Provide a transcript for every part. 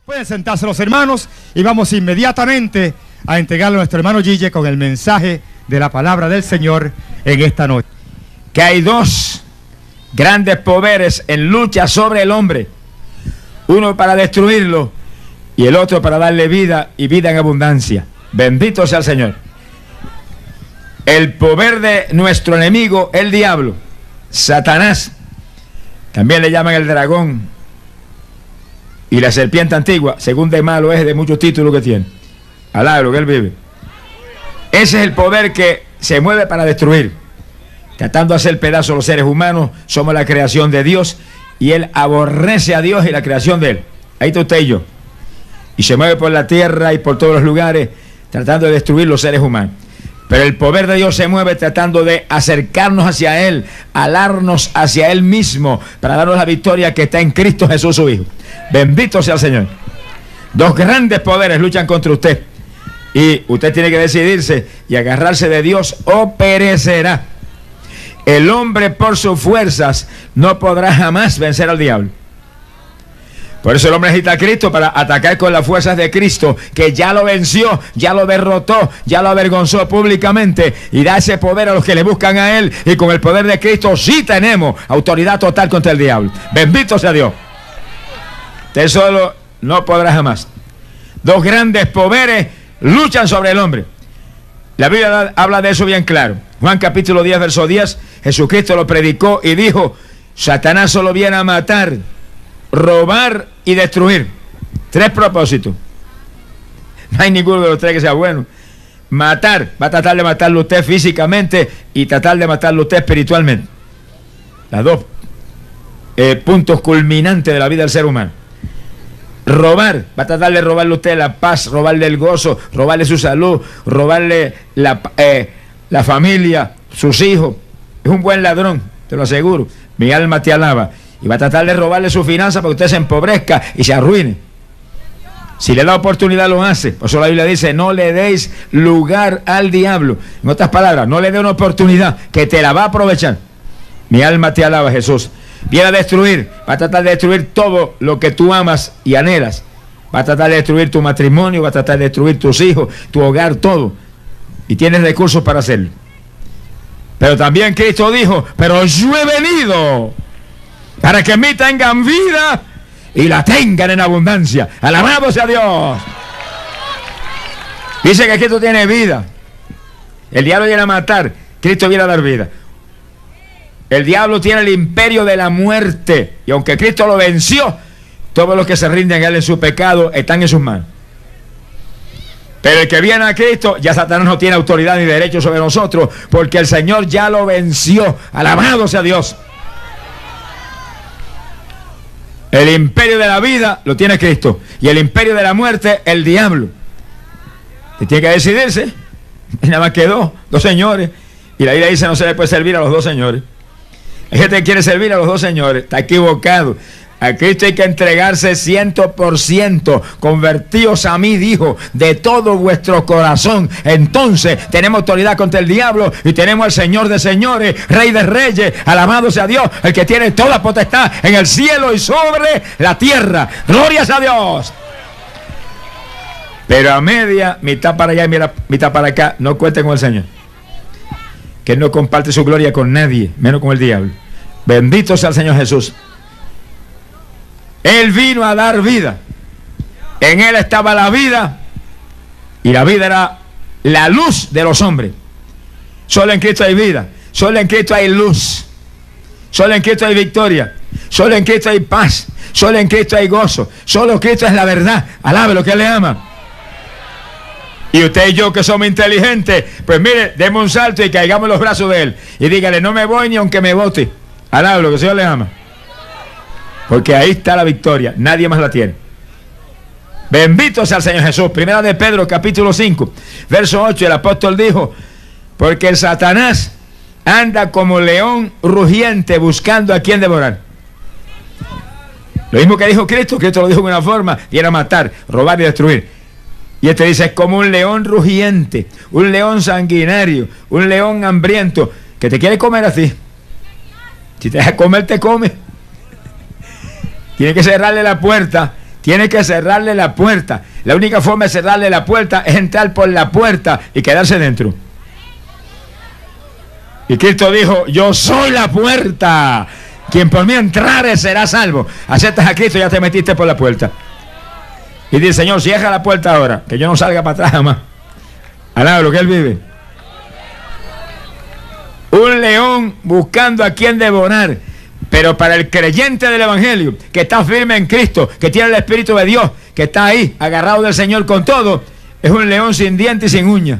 Pueden sentarse los hermanos y vamos inmediatamente a entregarle a nuestro hermano Gille con el mensaje de la palabra del Señor en esta noche. Que hay dos grandes poderes en lucha sobre el hombre, uno para destruirlo y el otro para darle vida y vida en abundancia. Bendito sea el Señor. El poder de nuestro enemigo, el diablo, Satanás, también le llaman el dragón y la serpiente antigua, según de malo es de muchos títulos que tiene. Alabro que él vive. Ese es el poder que se mueve para destruir, tratando de hacer pedazos a los seres humanos. Somos la creación de Dios y él aborrece a Dios y la creación de él. Ahí está usted y yo. Y se mueve por la tierra y por todos los lugares tratando de destruir los seres humanos. Pero el poder de Dios se mueve tratando de acercarnos hacia Él, alarnos hacia Él mismo, para darnos la victoria que está en Cristo Jesús su Hijo. Bendito sea el Señor. Dos grandes poderes luchan contra usted. Y usted tiene que decidirse y agarrarse de Dios o perecerá. El hombre por sus fuerzas no podrá jamás vencer al diablo. Por eso el hombre necesita a Cristo para atacar con las fuerzas de Cristo, que ya lo venció, ya lo derrotó, ya lo avergonzó públicamente y da ese poder a los que le buscan a Él. Y con el poder de Cristo sí tenemos autoridad total contra el diablo. Bendito sea Dios. Usted solo no podrá jamás. Dos grandes poderes luchan sobre el hombre. La Biblia habla de eso bien claro. Juan capítulo 10, verso 10, Jesucristo lo predicó y dijo: Satanás solo viene a matar, robar y destruir. Tres propósitos. No hay ninguno de los tres que sea bueno. Matar, va a tratar de matarlo usted físicamente y tratar de matarlo usted espiritualmente. Las dos puntos culminantes de la vida del ser humano. Robar, va a tratar de robarle a usted la paz, robarle el gozo, robarle su salud, robarle la familia, sus hijos. Es un buen ladrón, te lo aseguro. Mi alma te alaba. Y va a tratar de robarle su finanza para que usted se empobrezca y se arruine. Si le da oportunidad lo hace. Por eso la Biblia dice: no le deis lugar al diablo. En otras palabras, no le dé una oportunidad, que te la va a aprovechar. Mi alma te alaba, Jesús. Viene a destruir, va a tratar de destruir todo lo que tú amas y anhelas. Va a tratar de destruir tu matrimonio, va a tratar de destruir tus hijos, tu hogar, todo. Y tienes recursos para hacerlo. Pero también Cristo dijo: pero yo he venido para que en mí tengan vida y la tengan en abundancia. Alabado sea Dios. Dice que Cristo tiene vida. El diablo viene a matar, Cristo viene a dar vida. El diablo tiene el imperio de la muerte, y aunque Cristo lo venció, todos los que se rinden a él en su pecado están en sus manos. Pero el que viene a Cristo, ya Satanás no tiene autoridad ni derecho sobre nosotros, porque el Señor ya lo venció. Alabado sea Dios. El imperio de la vida lo tiene Cristo, y el imperio de la muerte, el diablo. Y tiene que decidirse. Y nada más que dos señores. Y la Biblia dice: no se le puede servir a los dos señores. Hay gente que quiere servir a los dos señores. Está equivocado. A Cristo hay que entregarse 100%. Convertíos a mí, dijo, de todo vuestro corazón. Entonces tenemos autoridad contra el diablo y tenemos al Señor de señores, Rey de reyes. Alabado sea Dios, el que tiene toda potestad en el cielo y sobre la tierra. Glorias a Dios. Pero a media, mitad para allá y mitad para acá, no cuenten con el Señor, que Él no comparte su gloria con nadie, menos con el diablo. Bendito sea el Señor Jesús. Él vino a dar vida. En Él estaba la vida, y la vida era la luz de los hombres. Solo en Cristo hay vida, solo en Cristo hay luz, solo en Cristo hay victoria, solo en Cristo hay paz, solo en Cristo hay gozo, solo Cristo es la verdad. Alabe lo que Él le ama. Y usted y yo, que somos inteligentes, pues mire, demos un salto y caigamos en los brazos de Él y dígale: no me voy ni aunque me bote. Alabe lo que el Señor le ama, porque ahí está la victoria, nadie más la tiene. Bendito sea el Señor Jesús. Primera de Pedro capítulo 5 verso 8, el apóstol dijo: porque el Satanás anda como león rugiente buscando a quien devorar. Lo mismo que dijo Cristo. Cristo lo dijo de una forma, y era matar, robar y destruir. Y este dice: es como un león rugiente, un león sanguinario, un león hambriento, que te quiere comer a ti. Si te deja comer, te come. Tiene que cerrarle la puerta tiene que cerrarle la puerta. La única forma de cerrarle la puerta es entrar por la puerta y quedarse dentro. Y Cristo dijo, yo soy la puerta. Quien por mí entrare será salvo. Aceptas a Cristo, ya te metiste por la puerta. Y dice, Señor, cierra la puerta ahora, que yo no salga para atrás jamás. Alaba lo que Él vive. Un león buscando a quien devorar. Pero para el creyente del Evangelio, que está firme en Cristo, que tiene el Espíritu de Dios, que está ahí, agarrado del Señor con todo, es un león sin dientes y sin uñas.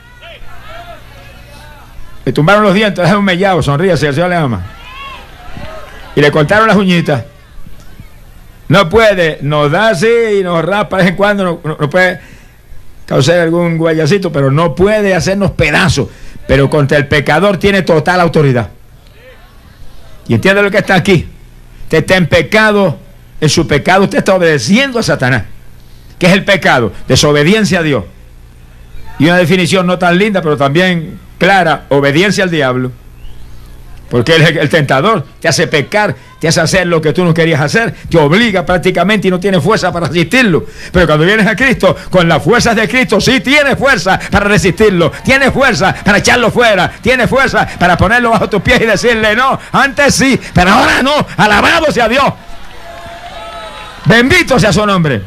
Le tumbaron los dientes, es un mellado, sonríase, el Señor le ama. Y le cortaron las uñitas. No puede, nos da así y nos raspa de vez en cuando, no puede causar algún guayacito, pero no puede hacernos pedazos. Pero contra el pecador tiene total autoridad. Y entiende lo que está aquí. Usted está en pecado, en su pecado usted está obedeciendo a Satanás. ¿Qué es el pecado? Desobediencia a Dios. Y una definición no tan linda, pero también clara, obediencia al diablo. Porque él es el tentador, te hace pecar, te hace hacer lo que tú no querías hacer, te obliga prácticamente y no tienes fuerza para resistirlo. Pero cuando vienes a Cristo, con las fuerzas de Cristo, sí tienes fuerza para resistirlo, tienes fuerza para echarlo fuera, tienes fuerza para ponerlo bajo tus pies y decirle no, antes sí, pero ahora no, alabado sea Dios. Bendito sea su nombre.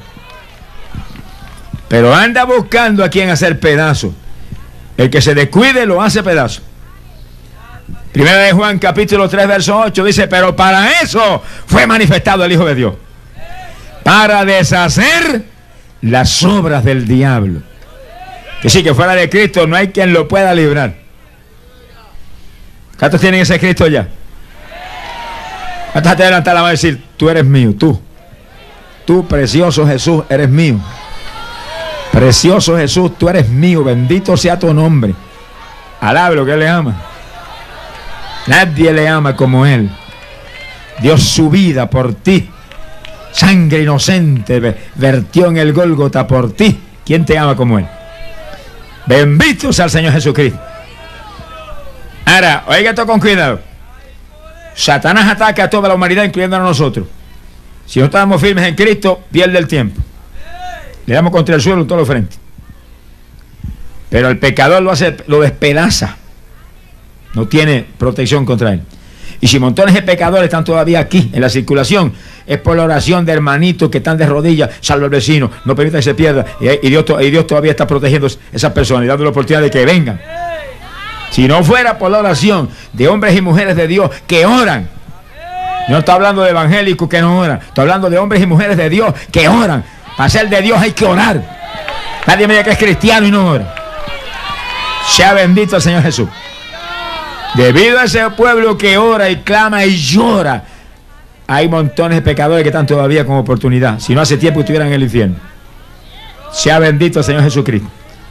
Pero anda buscando a quien hacer pedazo. El que se descuide lo hace pedazo. Primera de Juan capítulo 3 verso 8 dice, pero para eso fue manifestado el Hijo de Dios, para deshacer las obras del diablo. Que sí, que fuera de Cristo no hay quien lo pueda librar. ¿Cuántos tienen ese Cristo ya? ¿Cuántos te levantan la mano y decir, tú eres mío, tú precioso Jesús, eres mío? Precioso Jesús, tú eres mío, bendito sea tu nombre. Alabe lo que Él le ama. Nadie le ama como Él. Dio su vida por ti. Sangre inocente vertió en el Gólgota por ti. ¿Quién te ama como Él? Bendito sea el Señor Jesucristo. Ahora, oiga esto con cuidado. Satanás ataca a toda la humanidad, incluyendo a nosotros. Si no estamos firmes en Cristo, pierde el tiempo. Le damos contra el suelo en todos los frentes. Pero el pecador lo despedaza. No tiene protección contra él. Y si montones de pecadores están todavía aquí en la circulación, es por la oración de hermanitos que están de rodillas, salva al vecino, no permita que se pierda. Y Dios todavía está protegiendo a esas personas y dando la oportunidad de que vengan. Si no fuera por la oración de hombres y mujeres de Dios que oran. Yo no estoy hablando de evangélicos que no oran, estoy hablando de hombres y mujeres de Dios que oran. Para ser de Dios hay que orar. Nadie me diga que es cristiano y no ora. Sea bendito el Señor Jesús. Debido a ese pueblo que ora y clama y llora, hay montones de pecadores que están todavía con oportunidad. Si no, hace tiempo que estuvieran en el infierno. Sea bendito el Señor Jesucristo.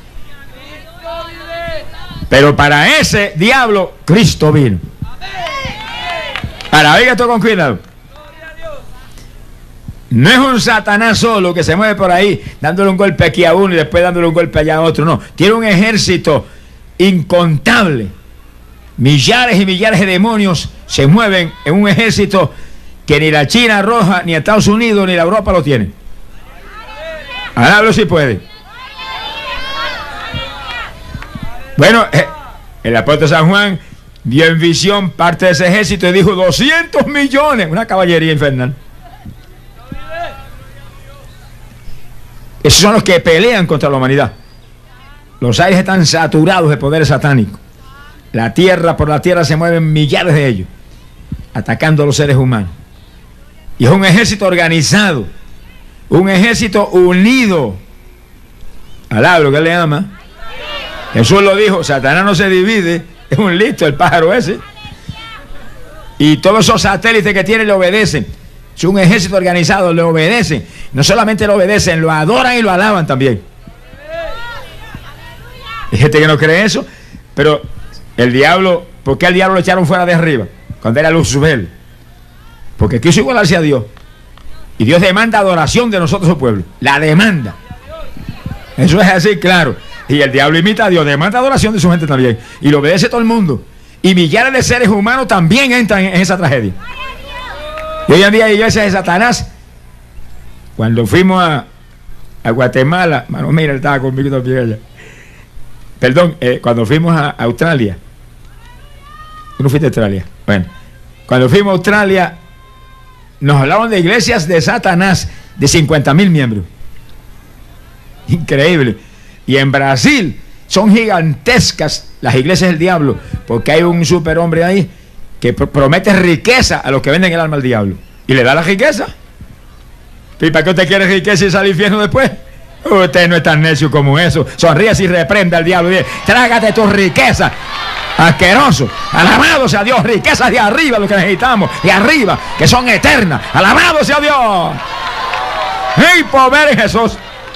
Pero para ese diablo, Cristo vino. Ahora, oiga esto con cuidado. No es un Satanás solo que se mueve por ahí dándole un golpe aquí a uno y después dándole un golpe allá a otro. No, tiene un ejército incontable. Millares y millares de demonios se mueven en un ejército que ni la China roja, ni Estados Unidos, ni la Europa lo tienen. Hablo si puede. Bueno, el apóstol San Juan vio en visión parte de ese ejército y dijo 200 millones, una caballería infernal. Esos son los que pelean contra la humanidad. Los aires están saturados de poderes satánicos. Por la tierra se mueven millares de ellos, atacando a los seres humanos. Y es un ejército organizado, un ejército unido. Alaba lo que Él le ama. Jesús lo dijo, Satanás no se divide, es un listo el pájaro ese. Y todos esos satélites que tiene le obedecen. Es un ejército organizado, le obedecen. No solamente le obedecen, lo adoran y lo alaban también. Hay gente que no cree eso, pero el diablo, ¿por qué al diablo lo echaron fuera de arriba? Cuando era Luzbel. Porque quiso igualarse a Dios. Y Dios demanda adoración de nosotros, su pueblo. La demanda. Eso es así, claro. Y el diablo imita a Dios, demanda adoración de su gente también. Y lo obedece todo el mundo. Y millares de seres humanos también entran en esa tragedia. Y hoy en día hay iglesias de Satanás Cuando fuimos a Guatemala, mano, mira, él estaba conmigo también allá. Perdón, cuando fuimos a Australia. ¿Tú no fuiste a Australia? Bueno, cuando fuimos a Australia, nos hablaban de iglesias de Satanás de 50.000 miembros. Increíble. Y en Brasil son gigantescas las iglesias del diablo, porque hay un superhombre ahí que promete riqueza a los que venden el alma al diablo. Y le da la riqueza. ¿Y para qué usted quiere riqueza y sale al infierno después? Usted no es tan necio como eso. Sonríe y reprenda al diablo. Trágate tu riqueza, asqueroso. Alabado sea Dios. Riquezas de arriba, lo que necesitamos. De arriba, que son eternas. Alabado sea Dios. ¡Hey, poder Jesús!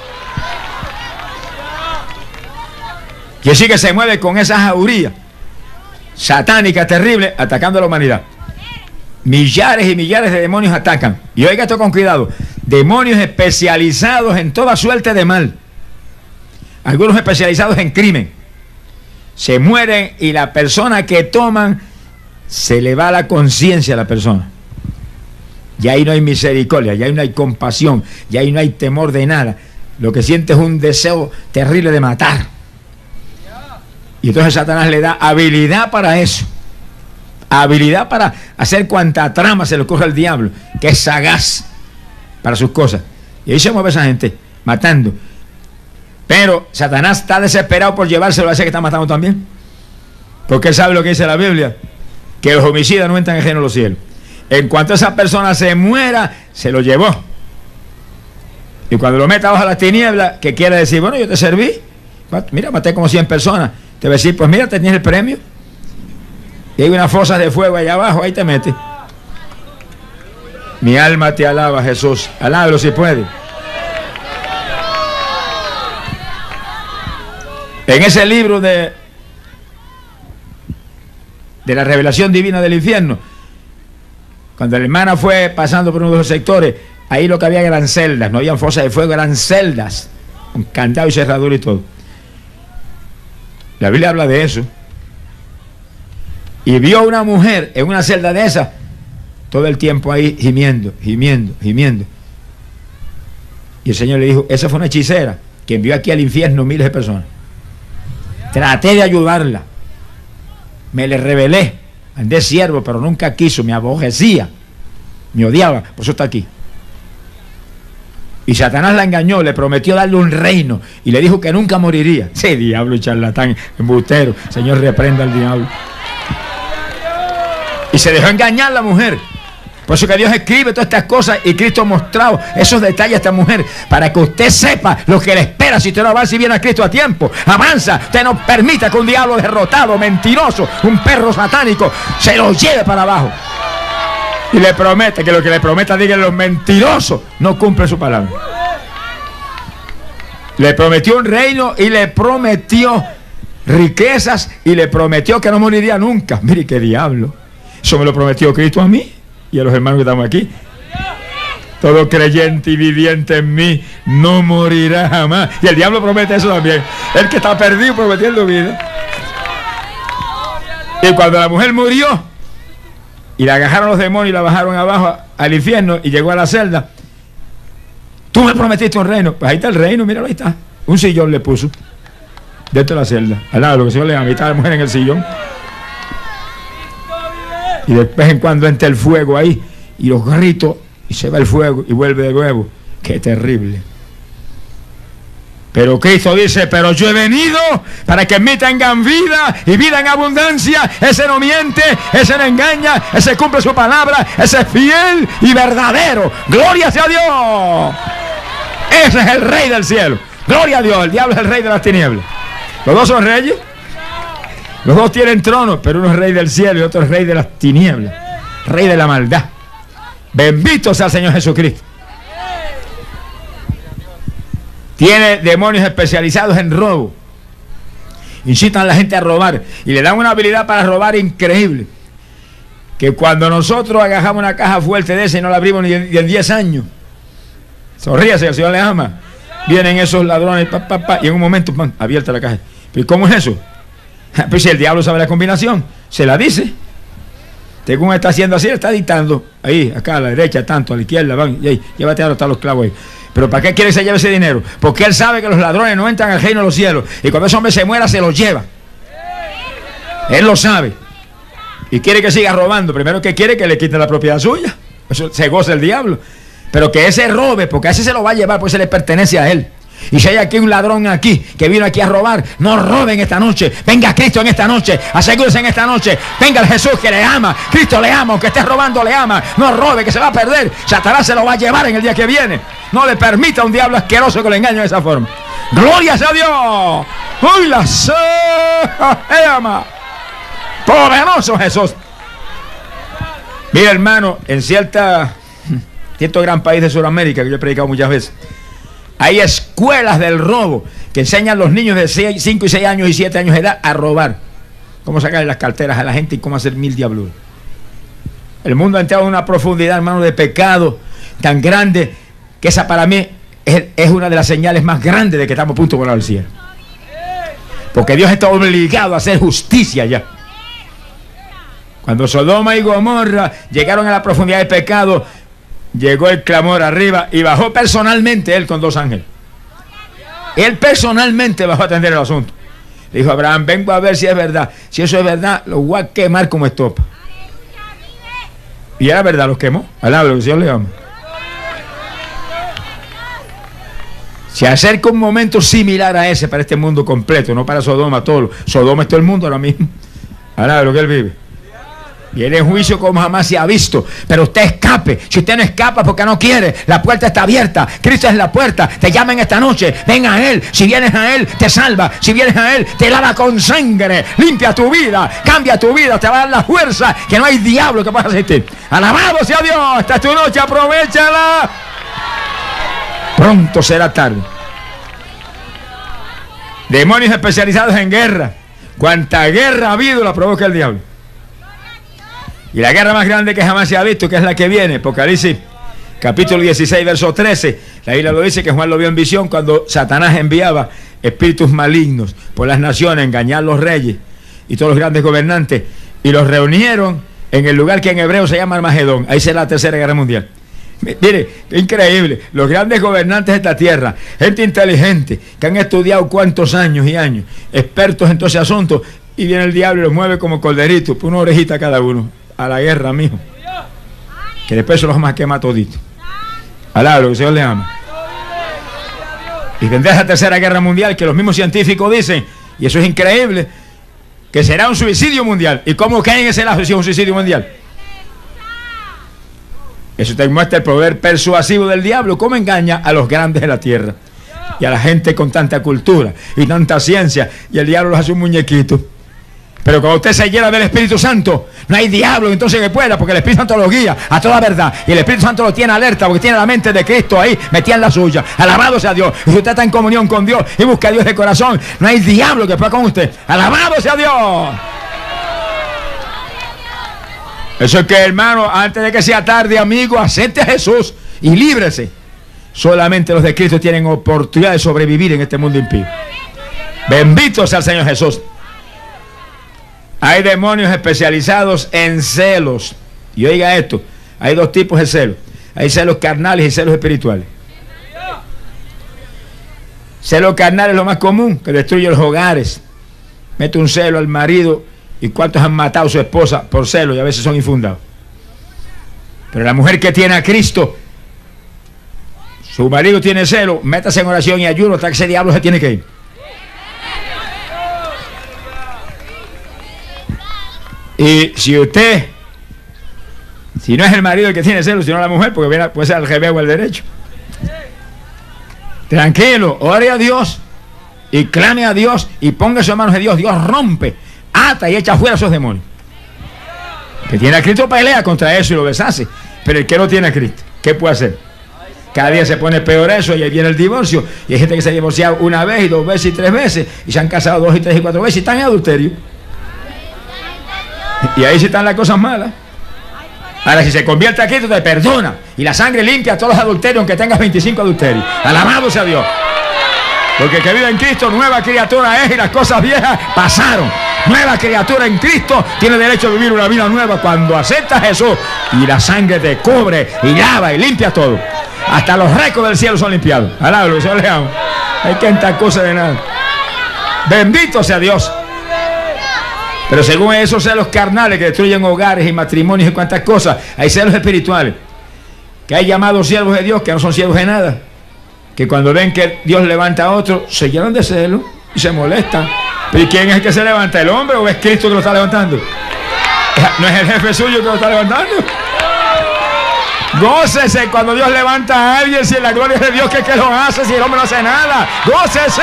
Y así que se mueve con esa jauría satánica terrible, atacando a la humanidad. Millares y millares de demonios atacan. Y oiga esto con cuidado. Demonios especializados en toda suerte de mal. Algunos especializados en crimen. Se mueren y la persona que toman, se le va la conciencia a la persona. Ya ahí no hay misericordia, ya ahí no hay compasión, ya ahí no hay temor de nada. Lo que siente es un deseo terrible de matar. Y entonces Satanás le da habilidad para eso. Habilidad para hacer cuanta trama se le ocurre al diablo, que es sagaz para sus cosas. Y ahí se mueve esa gente, matando. Pero Satanás está desesperado por llevárselo a ese que está matando también. Porque él sabe lo que dice la Biblia, que los homicidas no entran en el reino de los cielos. En cuanto esa persona se muera, se lo llevó. Y cuando lo meta bajo las tinieblas, ¿qué quiere decir? Bueno, yo te serví. Mira, maté como 100 personas. Te va a decir, pues mira, tenías el premio. Y hay unas fosas de fuego allá abajo, ahí te metes. Mi alma te alaba, Jesús. Alábalo si puede. En ese libro de la revelación divina del infierno, cuando la hermana fue pasando por uno de los sectores, ahí lo que había eran celdas, no habían fosas de fuego, eran celdas, con candado y cerradura y todo. La Biblia habla de eso. Y vio a una mujer en una celda de esas, todo el tiempo ahí gimiendo, gimiendo, gimiendo. Y el Señor le dijo, esa fue una hechicera que envió aquí al infierno miles de personas. Traté de ayudarla. Me le rebelé. Andé siervo, pero nunca quiso. Me aborrecía. Me odiaba. Por eso está aquí. Y Satanás la engañó. Le prometió darle un reino. Y le dijo que nunca moriría. Sí, diablo y charlatán, embustero. Señor, reprenda al diablo. Y se dejó engañar la mujer. Por eso que Dios escribe todas estas cosas y Cristo ha mostrado esos detalles a esta mujer para que usted sepa lo que le espera si usted no avanza y viene a Cristo a tiempo. Avanza, usted no permita que un diablo derrotado, mentiroso, un perro satánico se lo lleve para abajo. Y le promete que lo que le prometa, díganle, los mentirosos no cumplen su palabra. Le prometió un reino y le prometió riquezas y le prometió que no moriría nunca. Mire qué diablo. Eso me lo prometió Cristo a mí y a los hermanos que estamos aquí. Todo creyente y viviente en mí no morirá jamás. Y el diablo promete eso también. El que está perdido prometiendo vida. Y cuando la mujer murió y la agarraron los demonios y la bajaron abajo al infierno y llegó a la celda, tú me prometiste un reino. Pues ahí está el reino, míralo, ahí está. Un sillón le puso dentro de la celda. Al lado, lo que se le invita a la mujer en el sillón. Y de vez en cuando entra el fuego ahí y los gritos y se va el fuego y vuelve de nuevo. Qué terrible. Pero Cristo dice, pero yo he venido para que en mí tengan vida y vida en abundancia. Ese no miente, ese no engaña, ese cumple su palabra, ese es fiel y verdadero. Gloria sea Dios. Ese es el rey del cielo. Gloria a Dios. El diablo es el rey de las tinieblas. Los dos son reyes. Los dos tienen trono, pero uno es rey del cielo y otro es rey de las tinieblas, rey de la maldad. Bendito sea el Señor Jesucristo. Tiene demonios especializados en robo. Incitan a la gente a robar y le dan una habilidad para robar increíble. Que cuando nosotros agarramos una caja fuerte de esa y no la abrimos ni en 10 años, sonríase, el Señor le ama. Vienen esos ladrones, y en un momento, abierta la caja. ¿Pero cómo es eso? Pues si el diablo sabe la combinación, se la dice. Según está haciendo así, le está dictando. Ahí, acá a la derecha, tanto, a la izquierda, van, y ahí, llévate a los clavos ahí. Pero ¿para qué quiere que se lleve ese dinero? Porque él sabe que los ladrones no entran al reino de los cielos. Y cuando ese hombre se muera, se los lleva. Él lo sabe. Y quiere que siga robando. Primero que quiere que le quite la propiedad suya. Eso se goza el diablo. Pero que ese robe, porque a ese se lo va a llevar, pues se le pertenece a él. Y si hay aquí un ladrón aquí, que vino aquí a robar, no roben esta noche. Venga Cristo en esta noche, asegúrese en esta noche. Venga el Jesús que le ama. Cristo le ama, aunque esté robando le ama. No robe, que se va a perder. Satanás se lo va a llevar en el día que viene. No le permita a un diablo asqueroso que le engañe de esa forma. ¡Gloria a Dios! ¡Uy, la se ama! ¡Poderoso Jesús! Mira, hermano, en cierto gran país de Sudamérica, que yo he predicado muchas veces, hay escuelas del robo que enseñan a los niños de 5 y 6 años y 7 años de edad a robar. Cómo sacarle las carteras a la gente y cómo hacer mil diabluras. El mundo ha entrado en una profundidad, hermano, de pecado tan grande que esa para mí es una de las señales más grandes de que estamos a punto de volar al cielo. Porque Dios está obligado a hacer justicia ya. Cuando Sodoma y Gomorra llegaron a la profundidad del pecado, llegó el clamor arriba y bajó personalmente él con 2 ángeles. Él personalmente bajó a atender el asunto. Le dijo a Abraham, vengo a ver si es verdad. Si eso es verdad, lo voy a quemar como estopa. Y era verdad, los quemó. Alabra, que el Señor le ama. Se acerca un momento similar a ese para este mundo completo, no para Sodoma, todo. Sodoma es todo el mundo ahora mismo. Alabra, lo que él vive. Viene en juicio como jamás se ha visto. Pero usted escape. Si usted no escapa porque no quiere, la puerta está abierta. Cristo es la puerta. Te llaman esta noche. Ven a Él. Si vienes a Él, te salva. Si vienes a Él, te lava con sangre. Limpia tu vida. Cambia tu vida. Te va a dar la fuerza que no hay diablo que pueda resistir. Alabado sea Dios. Esta es tu noche. Aprovéchala. Pronto será tarde. Demonios especializados en guerra. Cuanta guerra ha habido la provoca el diablo. Y la guerra más grande que jamás se ha visto, que es la que viene, Apocalipsis capítulo 16, verso 13, la Biblia lo dice, que Juan lo vio en visión cuando Satanás enviaba espíritus malignos por las naciones a engañar a los reyes y todos los grandes gobernantes, y los reunieron en el lugar que en hebreo se llama Armagedón. Ahí será la tercera guerra mundial. Mire, increíble, los grandes gobernantes de esta tierra, gente inteligente, que han estudiado cuántos años y años, expertos en todo ese asunto, y viene el diablo y los mueve como corderitos, por una orejita cada uno. A la guerra, mijo. Que después se los vamos a quemar toditos. Alabra, que el Señor le ama. Y vendrá esa tercera guerra mundial que los mismos científicos dicen, y eso es increíble, que será un suicidio mundial. ¿Y cómo cae en ese lazo si es un suicidio mundial? Eso te muestra el poder persuasivo del diablo, cómo engaña a los grandes de la tierra y a la gente con tanta cultura y tanta ciencia, y el diablo los hace un muñequito. Pero cuando usted se llena del Espíritu Santo, no hay diablo entonces que pueda, porque el Espíritu Santo lo guía a toda verdad. Y el Espíritu Santo lo tiene alerta, porque tiene la mente de Cristo ahí, metida en la suya. Alabado sea Dios. Y si usted está en comunión con Dios y busca a Dios de corazón, no hay diablo que pueda con usted. Alabado sea Dios. Eso es que, hermano, antes de que sea tarde, amigo, acepte a Jesús y líbrese. Solamente los de Cristo tienen oportunidad de sobrevivir en este mundo impío. Bendito sea el Señor Jesús. Hay demonios especializados en celos. Y oiga esto, hay 2 tipos de celos. Hay celos carnales y celos espirituales. Celo carnal es lo más común, que destruye los hogares. Mete un celo al marido, y cuántos han matado a su esposa por celo, y a veces son infundados. Pero la mujer que tiene a Cristo, su marido tiene celo, métase en oración y ayuno hasta que ese diablo se tiene que ir. Y si usted, si no es el marido el que tiene celos, sino la mujer, porque puede ser al revés o al derecho, tranquilo, ore a Dios y clame a Dios y póngase en manos de Dios. Dios rompe, ata y echa fuera a esos demonios. El que tiene a Cristo pelea contra eso y lo deshace, pero el que no tiene a Cristo, ¿qué puede hacer? Cada día se pone peor eso, y ahí viene el divorcio, y hay gente que se ha divorciado 1 vez y 2 veces y 3 veces, y se han casado 2 y 3 y 4 veces y están en adulterio. Y ahí sí están las cosas malas. Ahora, si se convierte a Cristo, te perdona, y la sangre limpia a todos los adulterios, aunque tengas 25 adulterios. Alabado sea Dios. Porque el que vive en Cristo, nueva criatura es, y las cosas viejas pasaron. nueva criatura en Cristo, tiene derecho a vivir una vida nueva cuando acepta a Jesús. Y la sangre te cubre y lava y limpia todo. Hasta los récords del cielo son limpiados. Alábalo, Señor, le amo. Hay que entrar cosa de nada. Bendito sea Dios. Pero según esos celos carnales que destruyen hogares y matrimonios y cuantas cosas, hay celos espirituales. Que hay llamados siervos de Dios que no son siervos de nada. Que cuando ven que Dios levanta a otro, se llenan de celos y se molestan. ¿Pero quién es el que se levanta? ¿El hombre o es Cristo que lo está levantando? ¿No es el jefe suyo que lo está levantando? Gócese cuando Dios levanta a alguien, si la gloria es de Dios, que lo hace, si el hombre no hace nada. ¡Gócese!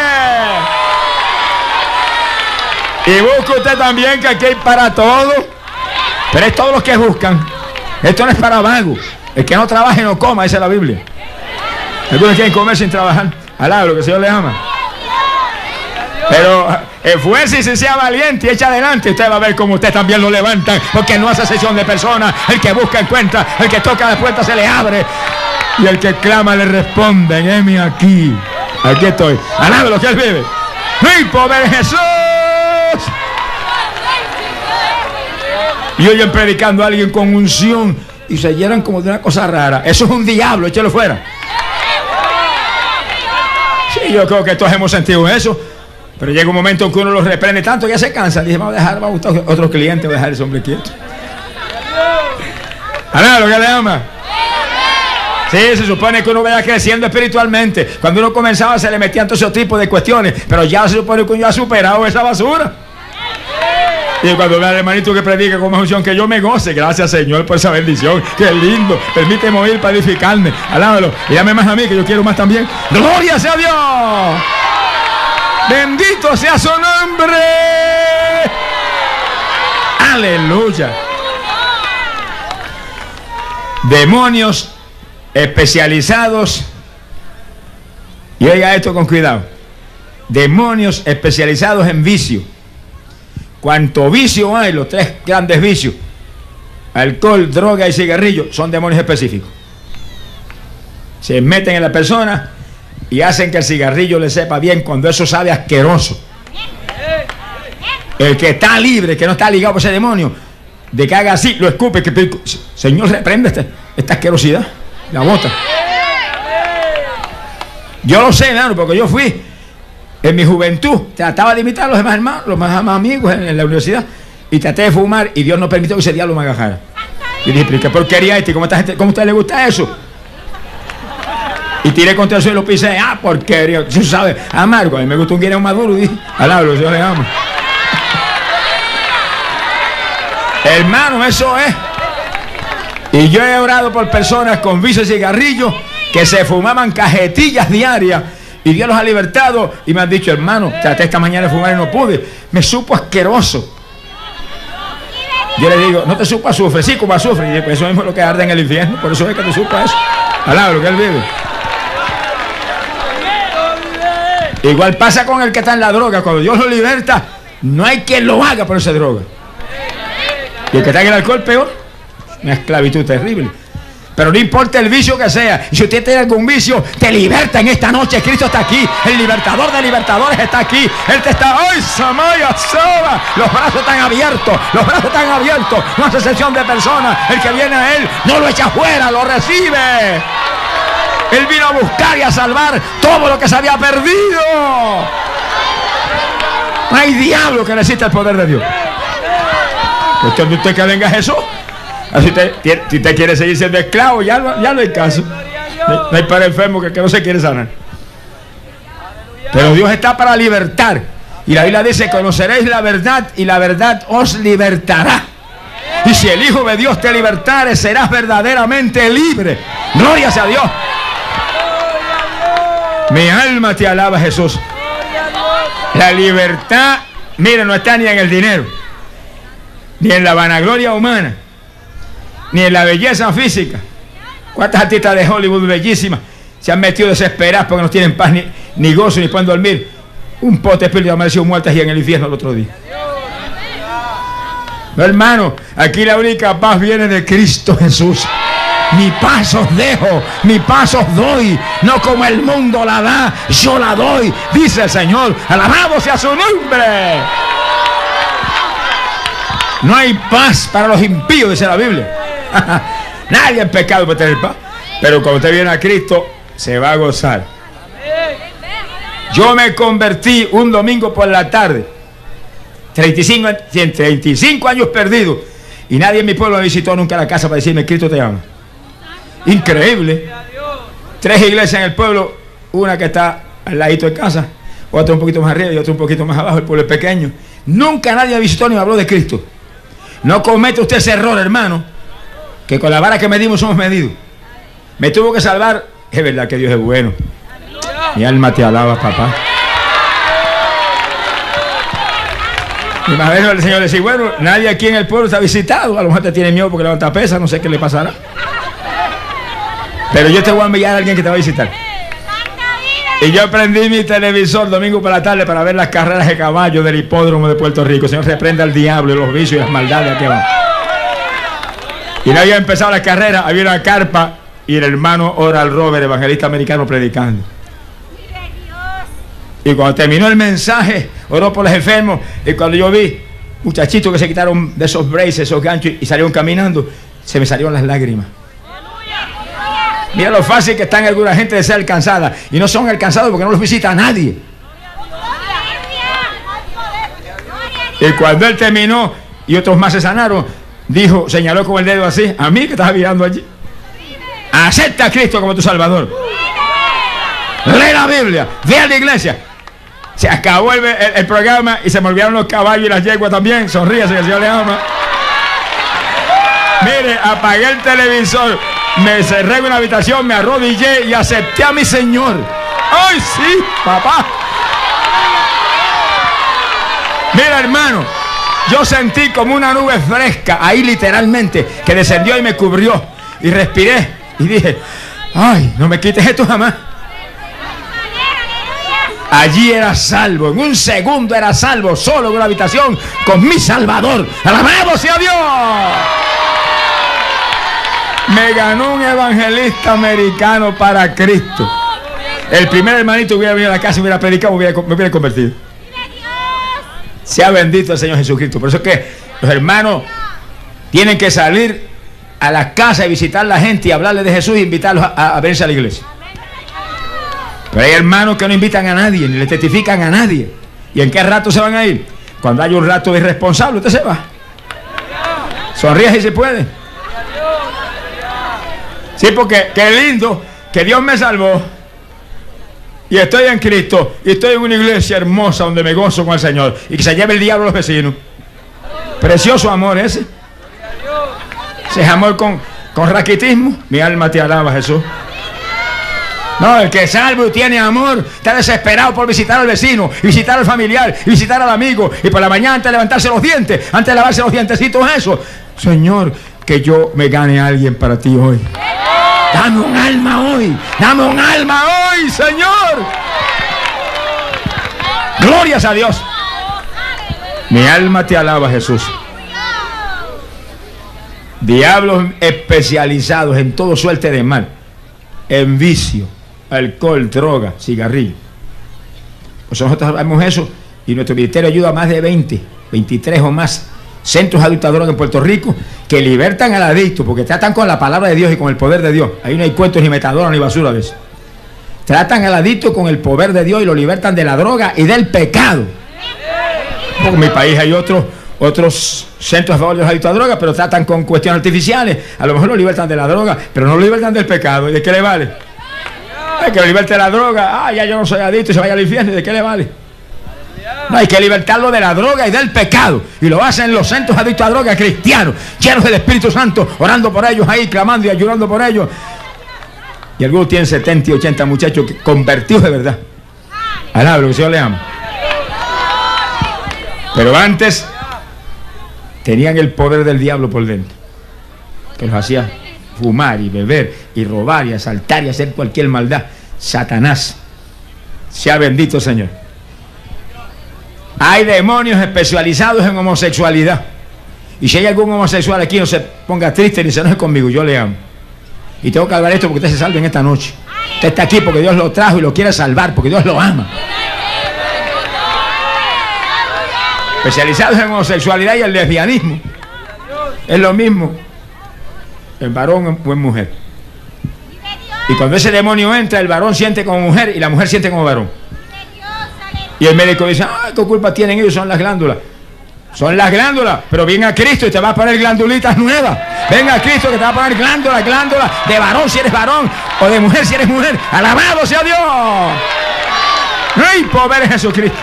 Y busca usted también, que aquí hay para todo. Pero es todos los que buscan. Esto no es para vagos. El que no trabaje no coma, dice la Biblia. Algunos quieren comer sin trabajar. Alablo, que el Señor le ama. Pero esfuerce y se sea valiente y echa adelante. Usted va a ver cómo usted también lo levantan, porque no hace excepción de personas. El que busca encuentra, el que toca la puerta se le abre, y el que clama le responden. Heme aquí, aquí estoy. Alablo lo que él vive. ¡Ay, pobre Jesús! Y oyen predicando a alguien con unción y se llenan como de una cosa rara. Eso es un diablo, échelo fuera. Sí, yo creo que todos hemos sentido eso. Pero llega un momento en que uno los reprende tanto, ya se cansa. Dice, vamos a buscar otro cliente, voy a dejar ese hombre quieto. ¿Ahora lo que le ama? Sí, se supone que uno vaya creciendo espiritualmente. Cuando uno comenzaba se le metían todo ese tipo de cuestiones, pero ya se supone que uno ya ha superado esa basura. Y cuando vea al hermanito que predica con más unción, que yo me goce. Gracias, Señor, por esa bendición. Qué lindo. Permíteme oír para edificarme. Alábalo. Y dame más a mí, que yo quiero más también. ¡Gloria sea Dios! ¡Bendito sea su nombre! ¡Aleluya! Demonios especializados. Y oiga esto con cuidado. Demonios especializados en vicio. Cuanto vicio hay, los tres grandes vicios: alcohol, droga y cigarrillo, son demonios específicos. Se meten en la persona y hacen que el cigarrillo le sepa bien cuando eso sabe asqueroso. El que está libre, que no está ligado por ese demonio, de que haga así, lo escupe, que Señor, reprende esta asquerosidad, la bota. Yo lo sé, hermano, porque yo fui en mi juventud, trataba de imitar a los demás hermanos, los más amigos en la universidad, y traté de fumar, y Dios no permitió que ese diablo me agarrara. Y dije, pero qué porquería este, ¿cómo a usted le gusta eso? Y tiré contra el suelo y lo pisé. ¡Ah, porquería! Tú sabes, amargo. A mí me gusta un guineo maduro. Dije, alablo, yo le amo. Hermano, eso es. Y yo he orado por personas con vicio de cigarrillo que se fumaban cajetillas diarias, y Dios los ha libertado. Y me han dicho, hermano, traté esta mañana de fumar y no pude. Me supo asqueroso. Yo le digo, no te supo azufre. Sí, como azufre. Y digo, eso mismo es lo que arde en el infierno. Por eso es que te supo eso. Alablo, que él vive. Igual pasa con el que está en la droga. Cuando Dios lo liberta, no hay quien lo haga por esa droga. Y el que está en el alcohol, peor. Una esclavitud terrible. Pero no importa el vicio que sea. Y si usted tiene algún vicio, te liberta en esta noche. Cristo está aquí. El libertador de libertadores está aquí. Él te está... ¡Ay, Samaya, Soba! Los brazos están abiertos. Los brazos están abiertos. No hace excepción de personas. El que viene a Él no lo echa fuera, lo recibe. Él vino a buscar y a salvar todo lo que se había perdido. No hay diablo que resista el poder de Dios. Usted que venga a Jesús. Si usted quiere seguir siendo esclavo, ya no hay caso. No hay para enfermo que no se quiere sanar. Pero Dios está para libertar. Y la Biblia dice, conoceréis la verdad y la verdad os libertará. Y si el Hijo de Dios te libertare, serás verdaderamente libre. Gloria sea a Dios. Mi alma te alaba, Jesús. La libertad, mire, no está ni en el dinero, ni en la vanagloria humana, ni en la belleza física. ¿Cuántas artistas de Hollywood bellísimas se han metido desesperadas porque no tienen paz ni gozo ni pueden dormir? Un pote de espíritu amaneció muertas y en el infierno el otro día. No, hermano, aquí la única paz viene de Cristo Jesús. Mi paz os dejo, mi paz os doy, no como el mundo la da, yo la doy, dice el Señor. Alabado sea su nombre. No hay paz para los impíos, dice la Biblia. Nadie es pecado para tener paz. Pero cuando usted viene a Cristo, se va a gozar. Yo me convertí un domingo por la tarde. 35 años perdidos. Y nadie en mi pueblo me visitó nunca a la casa para decirme: Cristo te ama. Increíble. 3 iglesias en el pueblo. Una que está al ladito de casa, otra un poquito más arriba y otra un poquito más abajo. El pueblo es pequeño. Nunca nadie me visitó ni me habló de Cristo. No comete usted ese error, hermano, que con la vara que medimos somos medidos. Me tuvo que salvar. Es verdad que Dios es bueno. Mi alma te alaba, papá. Y más o menos el Señor le dice: bueno, nadie aquí en el pueblo está visitado. A lo mejor te tiene miedo porque levanta pesa, no sé qué le pasará. Pero yo te voy a enviar a alguien que te va a visitar. Y yo prendí mi televisor domingo por la tarde para ver las carreras de caballo del hipódromo de Puerto Rico. El Señor reprenda al diablo y los vicios y las maldades aquí abajo. Y no había empezado la carrera, había una carpa y el hermano Oral Robert, evangelista americano, predicando. Y cuando terminó el mensaje, oró por los enfermos. Y cuando yo vi muchachitos que se quitaron de esos braces, esos ganchos, y salieron caminando, se me salieron las lágrimas. Mira lo fácil que están alguna gente de ser alcanzada. Y no son alcanzados porque no los visita nadie. Y cuando él terminó y otros más se sanaron, dijo, señaló con el dedo así: a mí que estás mirando allí, acepta a Cristo como tu Salvador. Lee la Biblia, ve a la iglesia. Se acabó el programa y se me olvidaron los caballos y las yeguas también. Sonríase que el Señor le ama. Mire, apagué el televisor, me cerré en una habitación, me arrodillé y acepté a mi Señor. ¡Ay, sí, papá! Mira, hermano, yo sentí como una nube fresca ahí literalmente, que descendió y me cubrió. Y respiré y dije: ¡ay, no me quites esto jamás! Allí era salvo, en un segundo era salvo, solo en una habitación con mi Salvador. ¡Alabemos a Dios! Me ganó un evangelista americano para Cristo. El primer hermanito hubiera venido a la casa y hubiera predicado, me hubiera convertido. Sea bendito el Señor Jesucristo. Por eso es que los hermanos tienen que salir a las casas y visitar a la gente y hablarles de Jesús e invitarlos a verse a la iglesia. Pero hay hermanos que no invitan a nadie, ni le testifican a nadie. ¿Y en qué rato se van a ir? Cuando hay un rato de irresponsable, usted se va. Sonríe si se puede. Sí, porque qué lindo que Dios me salvó y estoy en Cristo y estoy en una iglesia hermosa donde me gozo con el Señor y que se lleve el diablo a los vecinos. Precioso amor ese. Ese es amor con raquitismo. Mi alma te alaba, Jesús. No, el que es salvo y tiene amor está desesperado por visitar al vecino, y visitar al familiar, y visitar al amigo, y por la mañana antes de levantarse los dientes, antes de lavarse los dientecitos, eso. Señor, que yo me gane a alguien para ti hoy. Dame un alma hoy, dame un alma hoy, Señor. Glorias a Dios. Mi alma te alaba, Jesús. Diablos especializados en todo suerte de mal, en vicio, alcohol, droga, cigarrillo. Pues nosotros sabemos eso y nuestro ministerio ayuda a más de 23 o más centros adictos a droga en Puerto Rico, que libertan al adicto porque tratan con la palabra de Dios y con el poder de Dios. Ahí no hay cuentos ni metadona ni basura de eso. Tratan al adicto con el poder de Dios y lo libertan de la droga y del pecado. Porque en mi país hay otros centros a favor de los adictos a droga, pero tratan con cuestiones artificiales. A lo mejor lo libertan de la droga, pero no lo libertan del pecado. ¿Y de qué le vale? Que lo liberte de la droga. Ah, ya yo no soy adicto y se vaya al infierno. ¿Y de qué le vale? No, hay que libertarlo de la droga y del pecado. Y lo hacen los centros adictos a droga cristianos, llenos del Espíritu Santo, orando por ellos ahí, clamando y ayudando por ellos. Y algunos tienen 70 y 80 muchachos convertidos de verdad. Alaba, lo que el Señor le ama. Pero antes tenían el poder del diablo por dentro, que los hacía fumar y beber y robar y asaltar y hacer cualquier maldad. Satanás. Sea bendito, Señor. Hay demonios especializados en homosexualidad. Y si hay algún homosexual aquí, no se ponga triste ni se enoje conmigo, yo le amo. Y tengo que hablar esto porque usted se salve en esta noche. Usted está aquí porque Dios lo trajo y lo quiere salvar, porque Dios lo ama. especializados en homosexualidad y el lesbianismo. Es lo mismo en varón o en mujer. Y cuando ese demonio entra, el varón siente como mujer y la mujer siente como varón. Y el médico dice, ah, ¿qué culpa tienen ellos? Son las glándulas. Son las glándulas, pero ven a Cristo y te va a poner glandulitas nuevas. Ven a Cristo que te va a poner glándulas de varón si eres varón, o de mujer si eres mujer. ¡Alabado sea Dios! ¡Ay, pobre Jesucristo!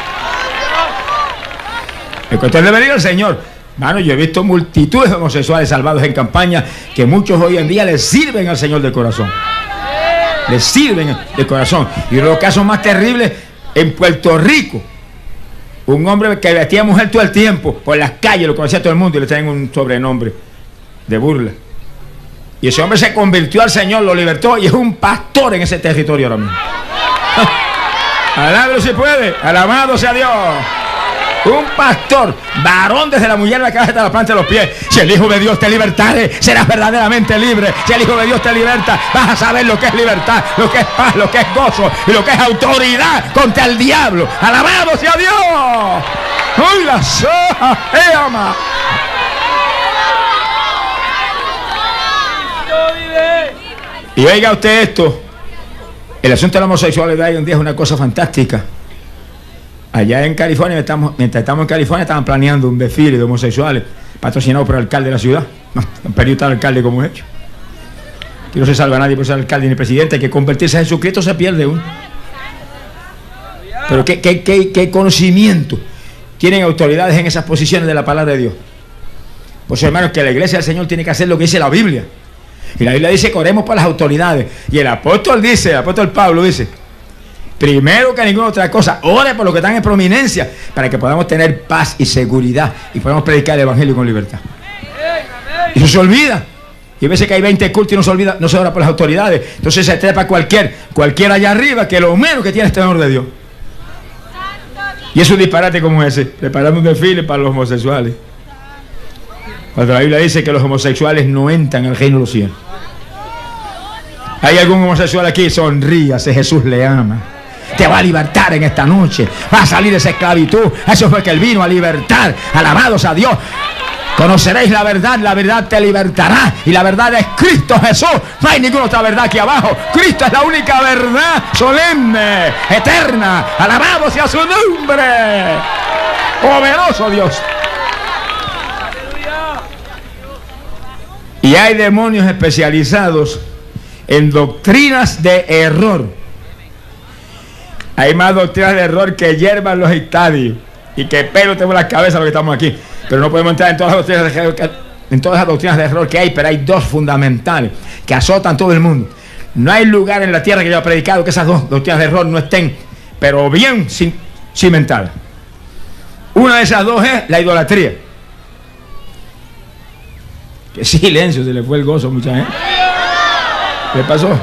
Es cuestión de venir al Señor. Mano, yo he visto multitudes de homosexuales salvados en campaña que muchos hoy en día les sirven al Señor de corazón. Les sirven de corazón. Y uno de los casos más terribles en Puerto Rico. Un hombre que vestía a mujer todo el tiempo por las calles, lo conocía todo el mundo y le traen un sobrenombre de burla. Y ese hombre se convirtió al Señor, lo libertó y es un pastor en ese territorio ahora mismo. Alábalo si puede, alabado sea Dios. Un pastor, varón desde la mujer de la cabeza hasta la planta de los pies. Si el Hijo de Dios te libertare, serás verdaderamente libre. Si el Hijo de Dios te liberta, vas a saber lo que es libertad, lo que es paz, lo que es gozo y lo que es autoridad contra el diablo. ¡Alabado sea Dios! ¡Uy, la soja! ¡Ama! Y oiga usted esto. El asunto de la homosexualidad hoy en día es una cosa fantástica. Allá en California, mientras estamos en California, estaban planeando un desfile de homosexuales patrocinado por el alcalde de la ciudad. No, un periodo tal alcalde como hecho. Aquí no se salva nadie por ser alcalde ni presidente. Hay que convertirse en Jesucristo, se pierde uno. Pero ¿qué conocimiento tienen autoridades en esas posiciones de la palabra de Dios? Pues hermanos, que la iglesia del Señor tiene que hacer lo que dice la Biblia. Y la Biblia dice que oremos por las autoridades. Y el apóstol Pablo dice, primero que ninguna otra cosa, ore por los que están en prominencia, para que podamos tener paz y seguridad y podamos predicar el evangelio con libertad. Y eso se olvida. Y a veces que hay 20 cultos y no se ora por las autoridades. Entonces se trepa cualquiera allá arriba, que lo menos que tiene es temor de Dios. Y es un disparate como ese, preparando un desfile para los homosexuales. Cuando la Biblia dice que los homosexuales no entran al reino de los cielos. ¿Hay algún homosexual aquí? Sonríase, Jesús le ama. Te va a libertar en esta noche. Va a salir de esa esclavitud. Eso fue que Él vino a libertar. Alabados a Dios. Conoceréis la verdad te libertará. Y la verdad es Cristo Jesús. No hay ninguna otra verdad aquí abajo. Cristo es la única verdad solemne, eterna. Alabado sea su nombre. Poderoso Dios. Y hay demonios especializados en doctrinas de error. Hay más doctrinas de error que hierban los estadios y que pelo tenemos la cabeza los que estamos aquí. Pero no podemos entrar en todas las doctrinas de error que hay, pero hay dos fundamentales que azotan todo el mundo. No hay lugar en la tierra que yo he predicado que esas dos doctrinas de error no estén, pero bien cimentadas. Una de esas dos es la idolatría. Qué silencio, se le fue el gozo a mucha gente. ¿Qué pasó?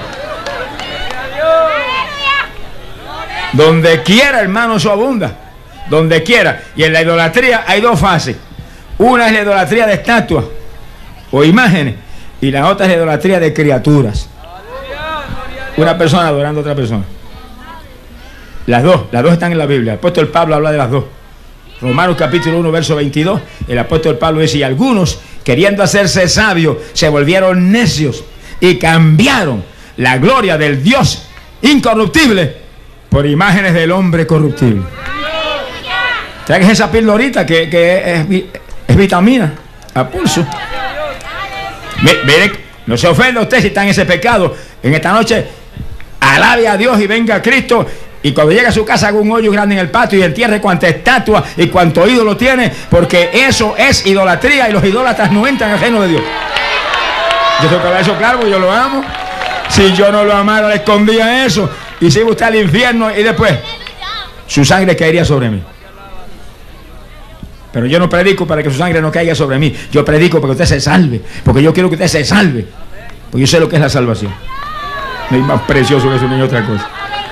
Donde quiera, hermano, eso abunda. Donde quiera. Y en la idolatría hay dos fases. Una es la idolatría de estatuas o imágenes. Y la otra es la idolatría de criaturas. Una persona adorando a otra persona. Las dos están en la Biblia. El apóstol Pablo habla de las dos. Romanos capítulo 1, verso 22. El apóstol Pablo dice, y algunos, queriendo hacerse sabios, se volvieron necios y cambiaron la gloria del Dios incorruptible por imágenes del hombre corruptible. ¿Sabes esa pildorita que es vitamina a pulso? Mire, no se ofenda usted si está en ese pecado. En esta noche, alabe a Dios y venga a Cristo. Y cuando llegue a su casa haga un hoyo grande en el patio y entierre cuanta estatua y cuanto ídolo tiene, porque eso es idolatría y los idólatras no entran al reino de Dios. Yo tengo que hablar eso claro, porque yo lo amo. Si yo no lo amara, le escondía eso y se iba usted al infierno y después su sangre caería sobre mí. Pero yo no predico para que su sangre no caiga sobre mí. Yo predico para que usted se salve, porque yo quiero que usted se salve, porque yo sé lo que es la salvación. No hay más precioso que eso ni otra cosa.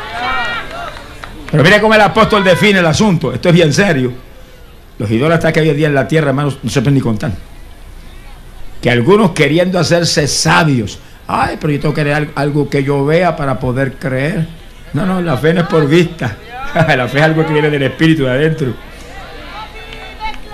Pero mira cómo el apóstol define el asunto. Esto es bien serio. Los idólatras que había día en la tierra, hermanos, no se pueden ni contar. Que algunos queriendo hacerse sabios. Ay, pero yo tengo que creer algo que yo vea para poder creer. No, la fe no es por vista. La fe es algo que viene del espíritu de adentro.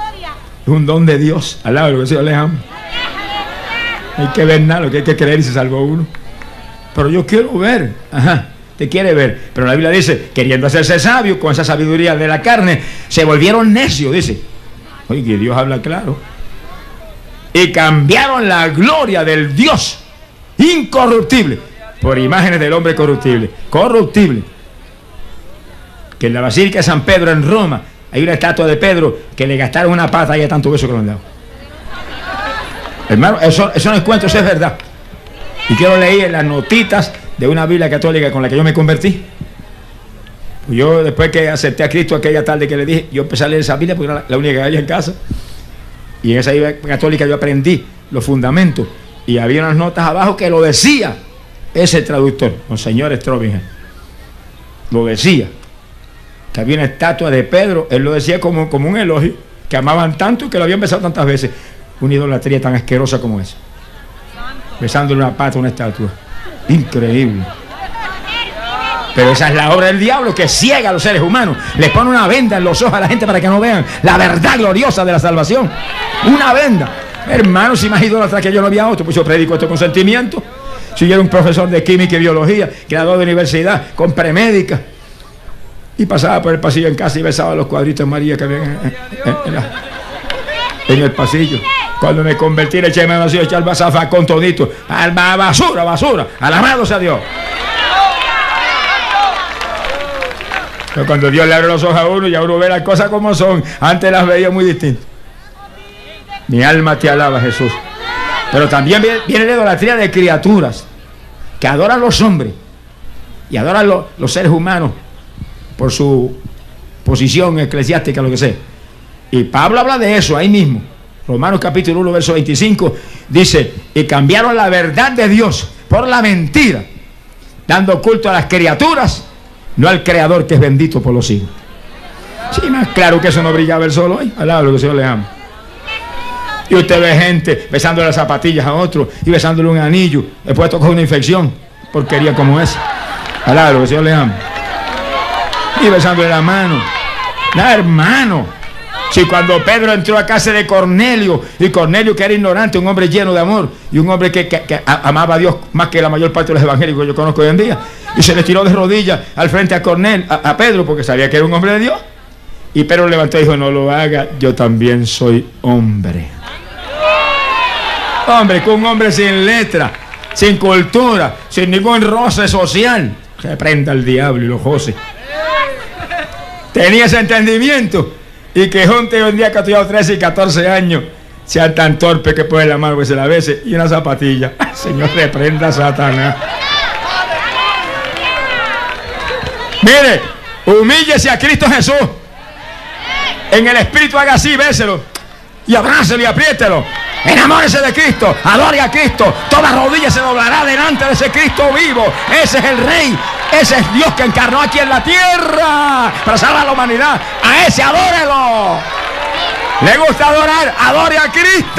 Es un don de Dios. Al lado de lo que el Señor le ama. Hay que ver nada, lo que hay que creer y se salvó uno. Pero yo quiero ver. Ajá, te quiere ver. Pero la Biblia dice, queriendo hacerse sabio, con esa sabiduría de la carne, se volvieron necios, dice. Oye, que Dios habla claro. Y cambiaron la gloria del Dios incorruptible por imágenes del hombre corruptible. Corruptible. Que en la Basílica de San Pedro en Roma hay una estatua de Pedro que le gastaron una pata y hay tanto beso que lo han dado. Hermano, eso no es cuento, eso es verdad. Y quiero leer las notitas de una Biblia católica con la que yo me convertí. Pues yo, después que acepté a Cristo aquella tarde que le dije, yo empecé a leer esa Biblia porque era la única que había en casa. Y en esa Biblia católica yo aprendí los fundamentos. Y había unas notas abajo que lo decía ese traductor, Monseñor Strobingen. Lo decía. Que había una estatua de Pedro, él lo decía como un elogio, que amaban tanto y que lo habían besado tantas veces. Una idolatría tan asquerosa como esa. Besándole una pata a una estatua. Increíble. Pero esa es la obra del diablo, que ciega a los seres humanos. Le pone una venda en los ojos a la gente para que no vean la verdad gloriosa de la salvación. Una venda. Hermano, si más idólatra que yo no había otro, pues yo predico esto con sentimiento. Si yo era un profesor de química y biología, graduado de universidad, con premédica, y pasaba por el pasillo en casa y besaba los cuadritos de María que había en el pasillo. Cuando me convertí, le eché mano así, eché al zafacón todito. Basura, basura. Alabado sea Dios. Pero cuando Dios le abre los ojos a uno, ya uno ve las cosas como son. Antes las veía muy distintas. Mi alma te alaba, Jesús. Pero también viene la idolatría de criaturas que adoran los hombres y adoran los seres humanos por su posición eclesiástica, lo que sea. Y Pablo habla de eso ahí mismo. Romanos capítulo 1, verso 25, dice, y cambiaron la verdad de Dios por la mentira, dando culto a las criaturas, no al Creador, que es bendito por los siglos. Sí, más claro que eso no brillaba el sol hoy. Alaba lo que el Señor le ama. Y usted ve gente besándole las zapatillas a otro y besándole un anillo, después toca una infección, porquería como esa. Alaba lo que el Señor le ama. Y besándole la mano. Nada, hermano. Si cuando Pedro entró a casa de Cornelio, y Cornelio, que era ignorante, un hombre lleno de amor, y un hombre que amaba a Dios más que la mayor parte de los evangélicos que yo conozco hoy en día, y se le tiró de rodillas al frente a Pedro, porque sabía que era un hombre de Dios, y Pedro levantó y dijo, no lo haga, yo también soy hombre. Hombre, que un hombre sin letra, sin cultura, sin ningún roce social, reprenda al diablo y los jose. Tenía ese entendimiento. Y que junte hoy en día que ha estudiado 13 y 14 años sean tan torpes que pueden la mano que se la bese y una zapatilla. Señor, reprenda a Satanás. Mire, humíllese a Cristo Jesús. En el espíritu haga así, béselo. Y abrácelo y apriételo. Enamórese de Cristo, adore a Cristo. Toda rodilla se doblará delante de ese Cristo vivo. Ese es el Rey. Ese es Dios que encarnó aquí en la tierra para salvar a la humanidad. A ese adórelo. ¿Le gusta adorar? Adore a Cristo.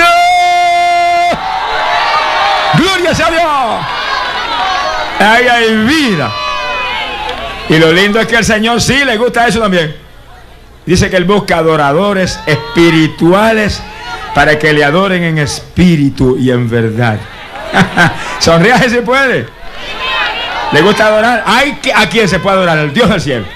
Gloria sea a Dios. Ahí hay vida. Y lo lindo es que el Señor sí le gusta eso también. Dice que Él busca adoradores espirituales para que le adoren en espíritu y en verdad. Sonríase si puede. ¿Le gusta adorar? ¿A quién se puede adorar? Al Dios del cielo.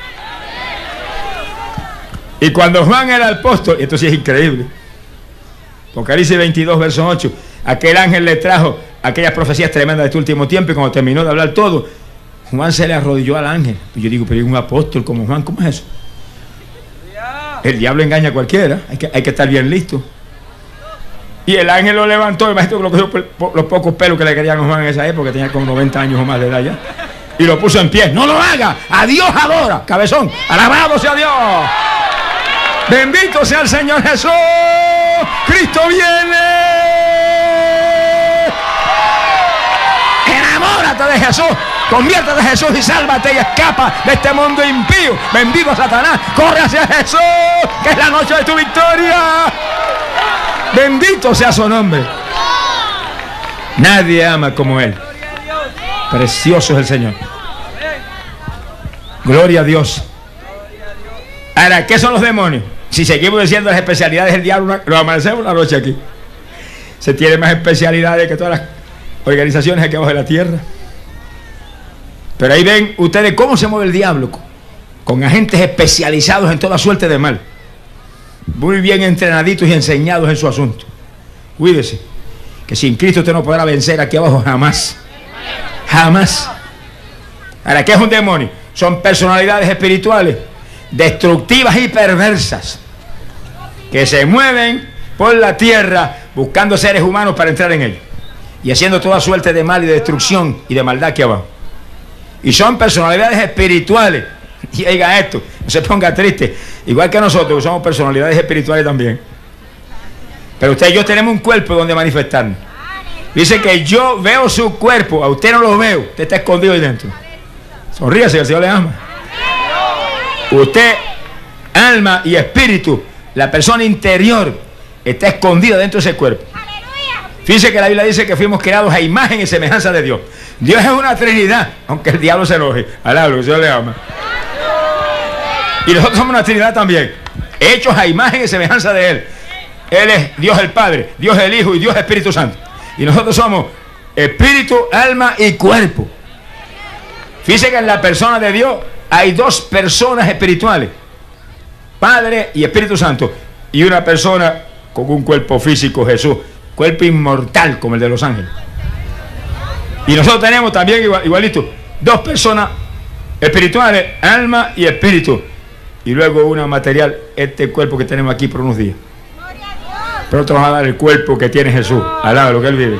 Y cuando Juan era apóstol, y esto sí es increíble, Apocalipsis 22, verso 8, aquel ángel le trajo aquellas profecías tremendas de este último tiempo, y cuando terminó de hablar todo, Juan se le arrodilló al ángel. Y yo digo, pero un apóstol como Juan, ¿cómo es eso? El diablo engaña a cualquiera, hay que estar bien listo. Y el ángel lo levantó, el maestro lo cogió por los pocos pelos que le querían a Juan en esa época, tenía como 90 años o más de edad ya, y lo puso en pie. No lo haga, a Dios adora, cabezón, alabado sea Dios, bendito sea el Señor Jesús, Cristo viene. Enamórate de Jesús, conviértete a Jesús y sálvate y escapa de este mundo impío. Bendito Satanás, corre hacia Jesús, que es la noche de tu victoria. Bendito sea su nombre. Nadie ama como Él. Precioso es el Señor. Gloria a Dios. Ahora, ¿qué son los demonios? Si seguimos diciendo las especialidades del diablo, lo amanecemos una noche aquí. Se tiene más especialidades que todas las organizaciones aquí abajo de la tierra. Pero ahí ven ustedes cómo se mueve el diablo, con agentes especializados en toda suerte de mal, muy bien entrenaditos y enseñados en su asunto. Cuídese, que sin Cristo usted no podrá vencer aquí abajo jamás. Jamás. Ahora, ¿qué es un demonio? Son personalidades espirituales destructivas y perversas que se mueven por la tierra buscando seres humanos para entrar en ellos y haciendo toda suerte de mal y de destrucción y de maldad aquí abajo. Y son personalidades espirituales. Y oiga esto, no se ponga triste, igual que nosotros que somos personalidades espirituales también. Pero usted y yo tenemos un cuerpo donde manifestarnos. Dice que yo veo su cuerpo, a usted no lo veo, usted está escondido ahí dentro. Sonríase, que el Señor le ama. Usted, alma y espíritu, la persona interior, está escondida dentro de ese cuerpo. Fíjese que la Biblia dice que fuimos creados a imagen y semejanza de Dios. Dios es una trinidad, aunque el diablo se enoje. Alablo, que el Señor le ama. Y nosotros somos una trinidad también, hechos a imagen y semejanza de Él. Él es Dios el Padre, Dios el Hijo y Dios el Espíritu Santo. Y nosotros somos espíritu, alma y cuerpo. Fíjese que en la persona de Dios hay dos personas espirituales, Padre y Espíritu Santo, y una persona con un cuerpo físico, Jesús, cuerpo inmortal como el de los ángeles. Y nosotros tenemos también igualito, dos personas espirituales, alma y espíritu, y luego una material, este cuerpo que tenemos aquí por unos días. Pero te vas a dar el cuerpo que tiene Jesús, al lado de lo que Él vive.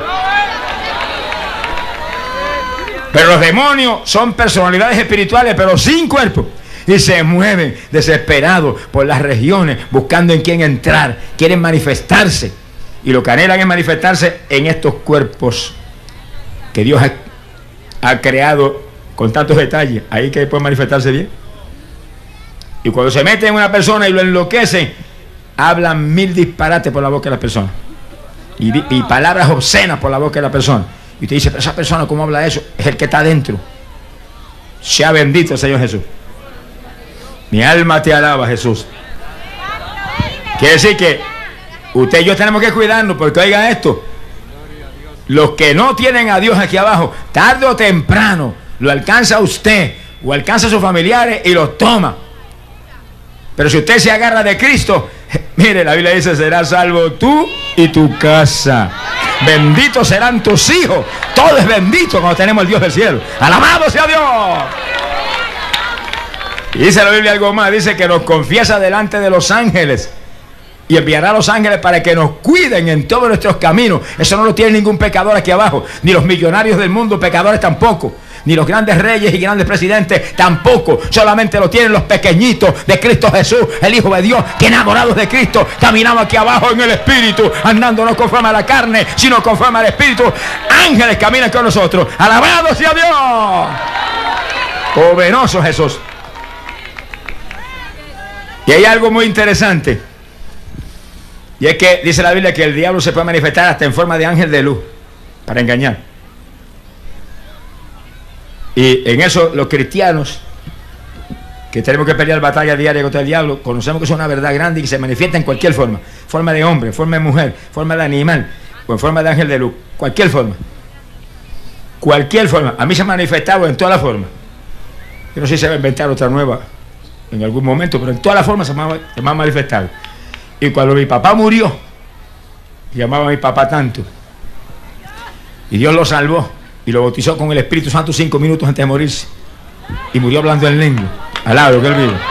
Pero los demonios son personalidades espirituales, pero sin cuerpo. Y se mueven desesperados por las regiones, buscando en quién entrar. Quieren manifestarse. Y lo que anhelan es manifestarse en estos cuerpos que Dios ha creado con tantos detalles. Ahí que puede manifestarse bien. Y cuando se meten en una persona y lo enloquecen, hablan 1000 disparates por la boca de la persona. Y palabras obscenas por la boca de la persona. Y usted dice, pero esa persona, ¿cómo habla eso? Es el que está adentro. Sea bendito el Señor Jesús. Mi alma te alaba, Jesús. Quiere decir que usted y yo tenemos que cuidarnos, porque oiga esto, los que no tienen a Dios aquí abajo, tarde o temprano, lo alcanza a usted o alcanza a sus familiares y los toma. Pero si usted se agarra de Cristo, mire, la Biblia dice, serás salvo tú y tu casa. Benditos serán tus hijos. Todo es bendito cuando tenemos el Dios del cielo. Alabado sea Dios. Y dice la Biblia algo más, dice que nos confiesa delante de los ángeles y enviará a los ángeles para que nos cuiden en todos nuestros caminos. Eso no lo tiene ningún pecador aquí abajo, ni los millonarios del mundo, pecadores tampoco, ni los grandes reyes y grandes presidentes tampoco. Solamente lo tienen los pequeñitos de Cristo Jesús, el Hijo de Dios, que enamorados de Cristo caminamos aquí abajo en el Espíritu, andando no conforme a la carne, sino conforme al Espíritu. Ángeles caminan con nosotros. Alabado sea Dios. Poderoso Jesús. Y hay algo muy interesante, y es que dice la Biblia que el diablo se puede manifestar hasta en forma de ángel de luz para engañar. Y en eso los cristianos, que tenemos que pelear batalla diaria contra el diablo, conocemos que es una verdad grande y que se manifiesta en cualquier forma. Forma de hombre, forma de mujer, forma de animal, o en forma de ángel de luz. Cualquier forma. Cualquier forma. A mí se ha manifestado en todas las formas. Yo no sé si se va a inventar otra nueva en algún momento, pero en todas las formas se me ha manifestado. Y cuando mi papá murió, llamaba a mi papá tanto, y Dios lo salvó y lo bautizó con el Espíritu Santo 5 minutos antes de morirse, y murió hablando en lengua, al lado que él vive.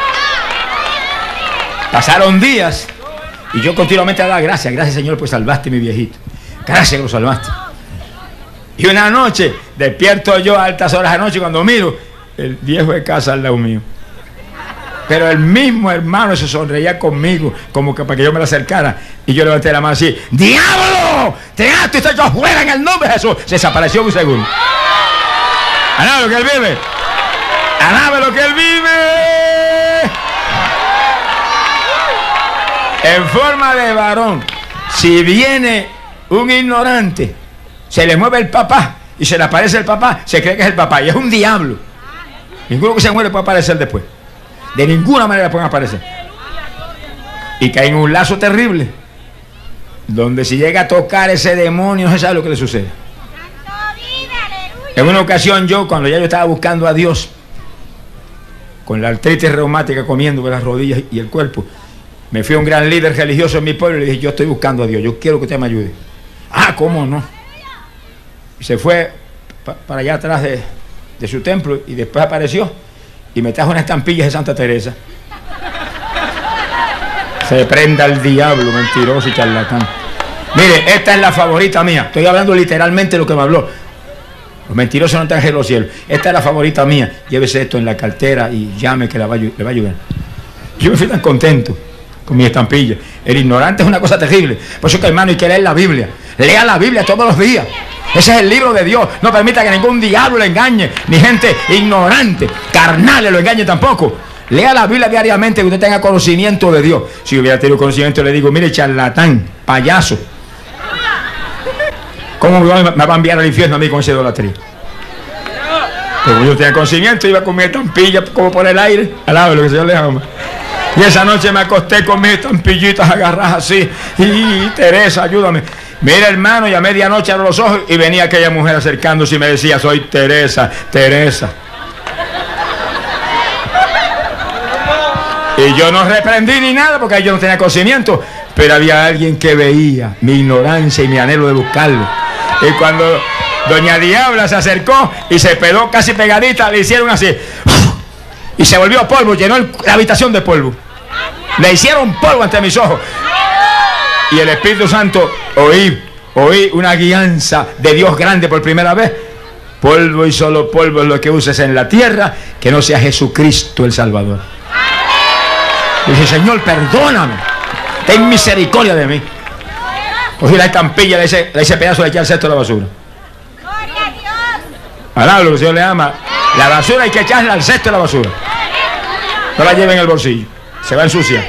Pasaron días y yo continuamente daba gracias. Gracias, Señor, pues salvaste a mi viejito. Gracias que lo salvaste. Y una noche despierto yo a altas horas de noche, cuando miro, el viejo de casa al lado mío. Pero el mismo hermano se sonreía conmigo, como que para que yo me lo acercara. Y yo levanté la mano así: ¡Diablo! ¡Te gasto y estoy yo afuera en el nombre de Jesús! Se desapareció en un segundo. ¡Alabe lo que él vive! ¡Alabe lo que él vive! En forma de varón. Si viene un ignorante, se le mueve el papá y se le aparece el papá, se cree que es el papá. Y es un diablo. Ninguno que se muere puede aparecer después. De ninguna manera pueden aparecer. Y caen en un lazo terrible, donde si llega a tocar ese demonio, no se sabe lo que le sucede. En una ocasión yo, cuando ya yo estaba buscando a Dios, con la artritis reumática comiendo por las rodillas y el cuerpo, me fui a un gran líder religioso en mi pueblo y le dije, yo estoy buscando a Dios, yo quiero que usted me ayude. Ah, ¿cómo no? Y se fue para allá atrás de su templo y después apareció y me trajo unas estampillas de Santa Teresa. Se prenda el diablo, mentiroso y charlatán. Mire, esta es la favorita mía. Estoy hablando literalmente lo que me habló. Los mentirosos no están en los cielos. Esta es la favorita mía. Llévese esto en la cartera y llame que le va a ayudar. Yo me fui tan contento con mi estampilla. El ignorante es una cosa terrible. Por eso que, hermano, hay que leer la Biblia. Lea la Biblia todos los días. Ese es el libro de Dios. No permita que ningún diablo le engañe, ni gente ignorante, carnal, lo engañe tampoco. Lea la Biblia diariamente, que usted tenga conocimiento de Dios. Si hubiera tenido conocimiento, le digo, mire, charlatán, payaso, ¿cómo me va a enviar al infierno a mí con esa idolatría? Pero yo tenía conocimiento, iba con mi estampilla como por el aire, al lado de lo que el Señor le ama. Y esa noche me acosté con mis estampillitas agarradas así. Y Teresa, ayúdame. Mira, hermano, y a medianoche abro los ojos y venía aquella mujer acercándose y me decía, soy Teresa, Teresa. Y yo no reprendí ni nada porque yo no tenía conocimiento, pero había alguien que veía mi ignorancia y mi anhelo de buscarlo. Y cuando doña Diabla se acercó y se pegó casi pegadita, le hicieron así y se volvió polvo, llenó la habitación de polvo. Le hicieron polvo ante mis ojos. Y el Espíritu Santo, oí una guianza de Dios grande por primera vez. Polvo y solo polvo es lo que uses en la tierra, que no sea Jesucristo el Salvador. Y dije, Señor, perdóname, ten misericordia de mí. Cogí la estampilla de ese pedazo, le eché al cesto de la basura. Alá, lo que el Señor le ama. La basura hay que echarla al cesto de la basura. No la lleven en el bolsillo, se va a ensuciar.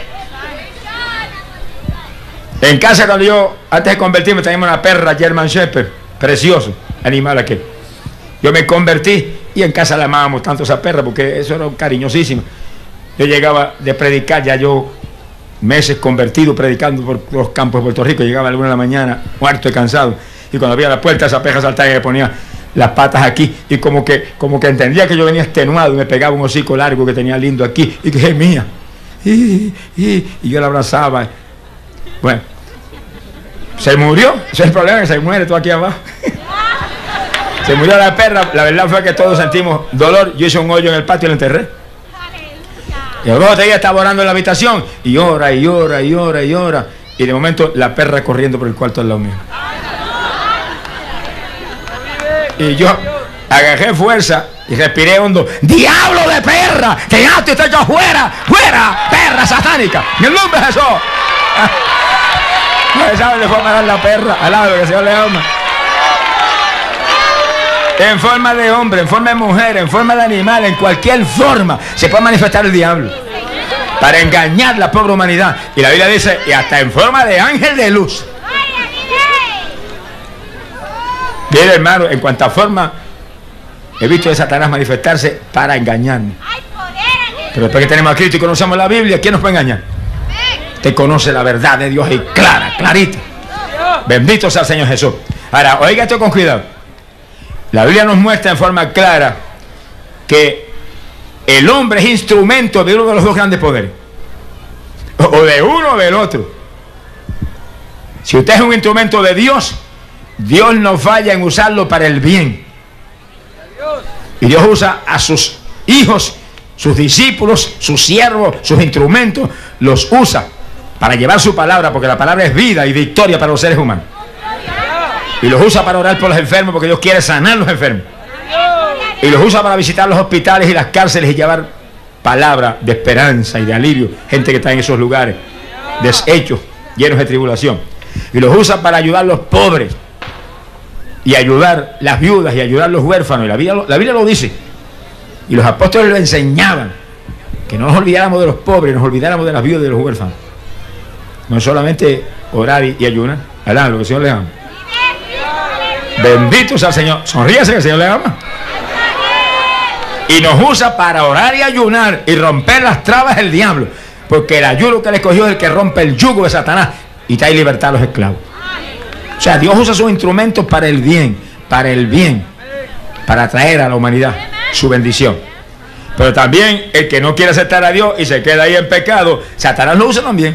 En casa, cuando yo, antes de convertirme, teníamos una perra German Shepherd, precioso animal aquel. Yo me convertí y en casa la amábamos tanto esa perra porque eso era cariñosísimo. Yo llegaba de predicar, ya yo meses convertido predicando por los campos de Puerto Rico, llegaba a la 1 de la mañana muerto y cansado, y cuando abría la puerta esa perra saltaba y me ponía las patas aquí y como que entendía que yo venía extenuado y me pegaba un hocico largo que tenía lindo aquí y que gemía y yo la abrazaba. Bueno, se murió, ese es el problema, que se muere todo aquí abajo. Se murió la perra. La verdad fue que todos sentimos dolor. Yo hice un hoyo en el patio y la enterré. Y el otro día estaba orando en la habitación y ora y ora y ora y ora, y de momento la perra corriendo por el cuarto al lado mío. Y yo agarré fuerza y respiré hondo. ¡Diablo de perra! ¡Que ya te estoy yo fuera! ¡Fuera! ¡Perra satánica! ¡En el nombre de Jesús! No se sabe de forma de dar la perra al lado que el Señor le ama. En forma de hombre, en forma de mujer, en forma de animal, en cualquier forma se puede manifestar el diablo para engañar la pobre humanidad. Y la Biblia dice, y hasta en forma de ángel de luz. Bien, hermano, en cuanta forma he visto a Satanás manifestarse para engañarme. Pero después que tenemos a Cristo y conocemos la Biblia, ¿quién nos puede engañar? Usted conoce la verdad de Dios y clara, clarita. Bendito sea el Señor Jesús. Ahora, oiga esto con cuidado. La Biblia nos muestra en forma clara que el hombre es instrumento de uno de los dos grandes poderes. O de uno o del otro. Si usted es un instrumento de Dios, Dios no falla en usarlo para el bien. Y Dios usa a sus hijos, sus discípulos, sus siervos, sus instrumentos, los usa para llevar su palabra, porque la palabra es vida y victoria para los seres humanos. Y los usa para orar por los enfermos, porque Dios quiere sanar a los enfermos. Y los usa para visitar los hospitales y las cárceles y llevar palabra de esperanza y de alivio. Gente que está en esos lugares deshechos, llenos de tribulación. Y los usa para ayudar a los pobres y ayudar a las viudas y ayudar a los huérfanos. Y la Biblia lo dice. Y los apóstoles lo enseñaban. Que no nos olvidáramos de los pobres, nos olvidáramos de las viudas y de los huérfanos. No solamente orar y ayunar. Alá, lo que el Señor le ama. Bendito sea el Señor. Sonríase que el Señor le ama. Y nos usa para orar y ayunar y romper las trabas del diablo. Porque el ayuno que él escogió es el que rompe el yugo de Satanás y trae libertad a los esclavos. O sea, Dios usa sus instrumentos para el bien, para traer a la humanidad su bendición. Pero también el que no quiere aceptar a Dios y se queda ahí en pecado, Satanás lo usa también.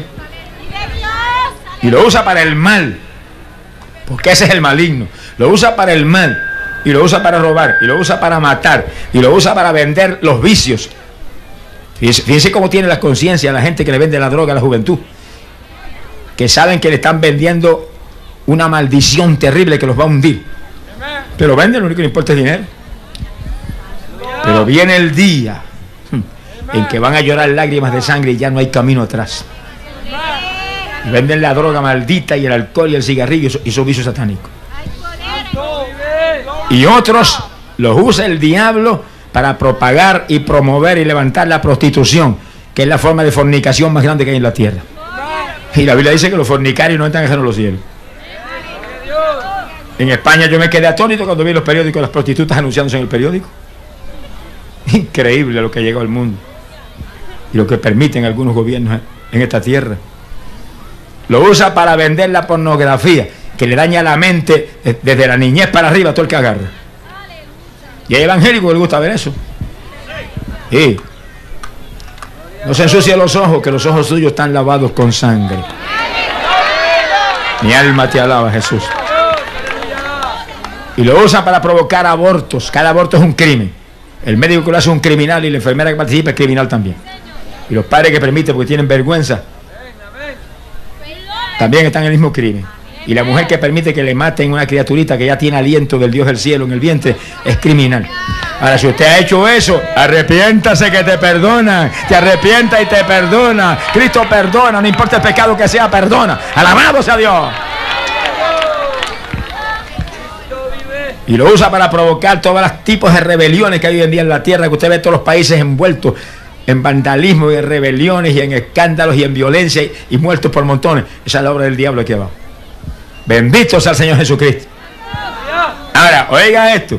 Y lo usa para el mal. Porque ese es el maligno. Lo usa para el mal. Y lo usa para robar. Y lo usa para matar. Y lo usa para vender los vicios. Fíjense cómo tiene la conciencia la gente que le vende la droga a la juventud. Que saben que le están vendiendo una maldición terrible que los va a hundir. Pero venden, lo único que le importa es dinero. Pero viene el día en que van a llorar lágrimas de sangre y ya no hay camino atrás. Y venden la droga maldita y el alcohol y el cigarrillo y esos vicios satánicos. Y otros los usa el diablo para propagar y promover y levantar la prostitución, que es la forma de fornicación más grande que hay en la tierra. Y la Biblia dice que los fornicarios no entran en los cielos. En España yo me quedé atónito cuando vi los periódicos, las prostitutas anunciándose en el periódico. Increíble lo que ha llegado al mundo y lo que permiten algunos gobiernos en esta tierra. Lo usa para vender la pornografía, que le daña la mente desde la niñez para arriba a todo el que agarra. Y hay evangélicos que les gusta ver eso. Sí. No se ensucie los ojos, que los ojos suyos están lavados con sangre. Mi alma te alaba, Jesús. Y lo usa para provocar abortos. Cada aborto es un crimen. El médico que lo hace es un criminal y la enfermera que participa es criminal también. Y los padres que permiten porque tienen vergüenza también están en el mismo crimen. Y la mujer que permite que le maten una criaturita que ya tiene aliento del Dios del cielo en el vientre es criminal. Ahora, si usted ha hecho eso, arrepiéntase que te perdona. Te arrepienta y te perdona. Cristo perdona, no importa el pecado que sea, perdona. Alabado sea Dios. Y lo usa para provocar todos los tipos de rebeliones que hay hoy en día en la tierra, que usted ve todos los países envueltos en vandalismo y en rebeliones y en escándalos y en violencia y muertos por montones. Esa es la obra del diablo aquí abajo. Bendito sea el Señor Jesucristo. Ahora, oiga esto.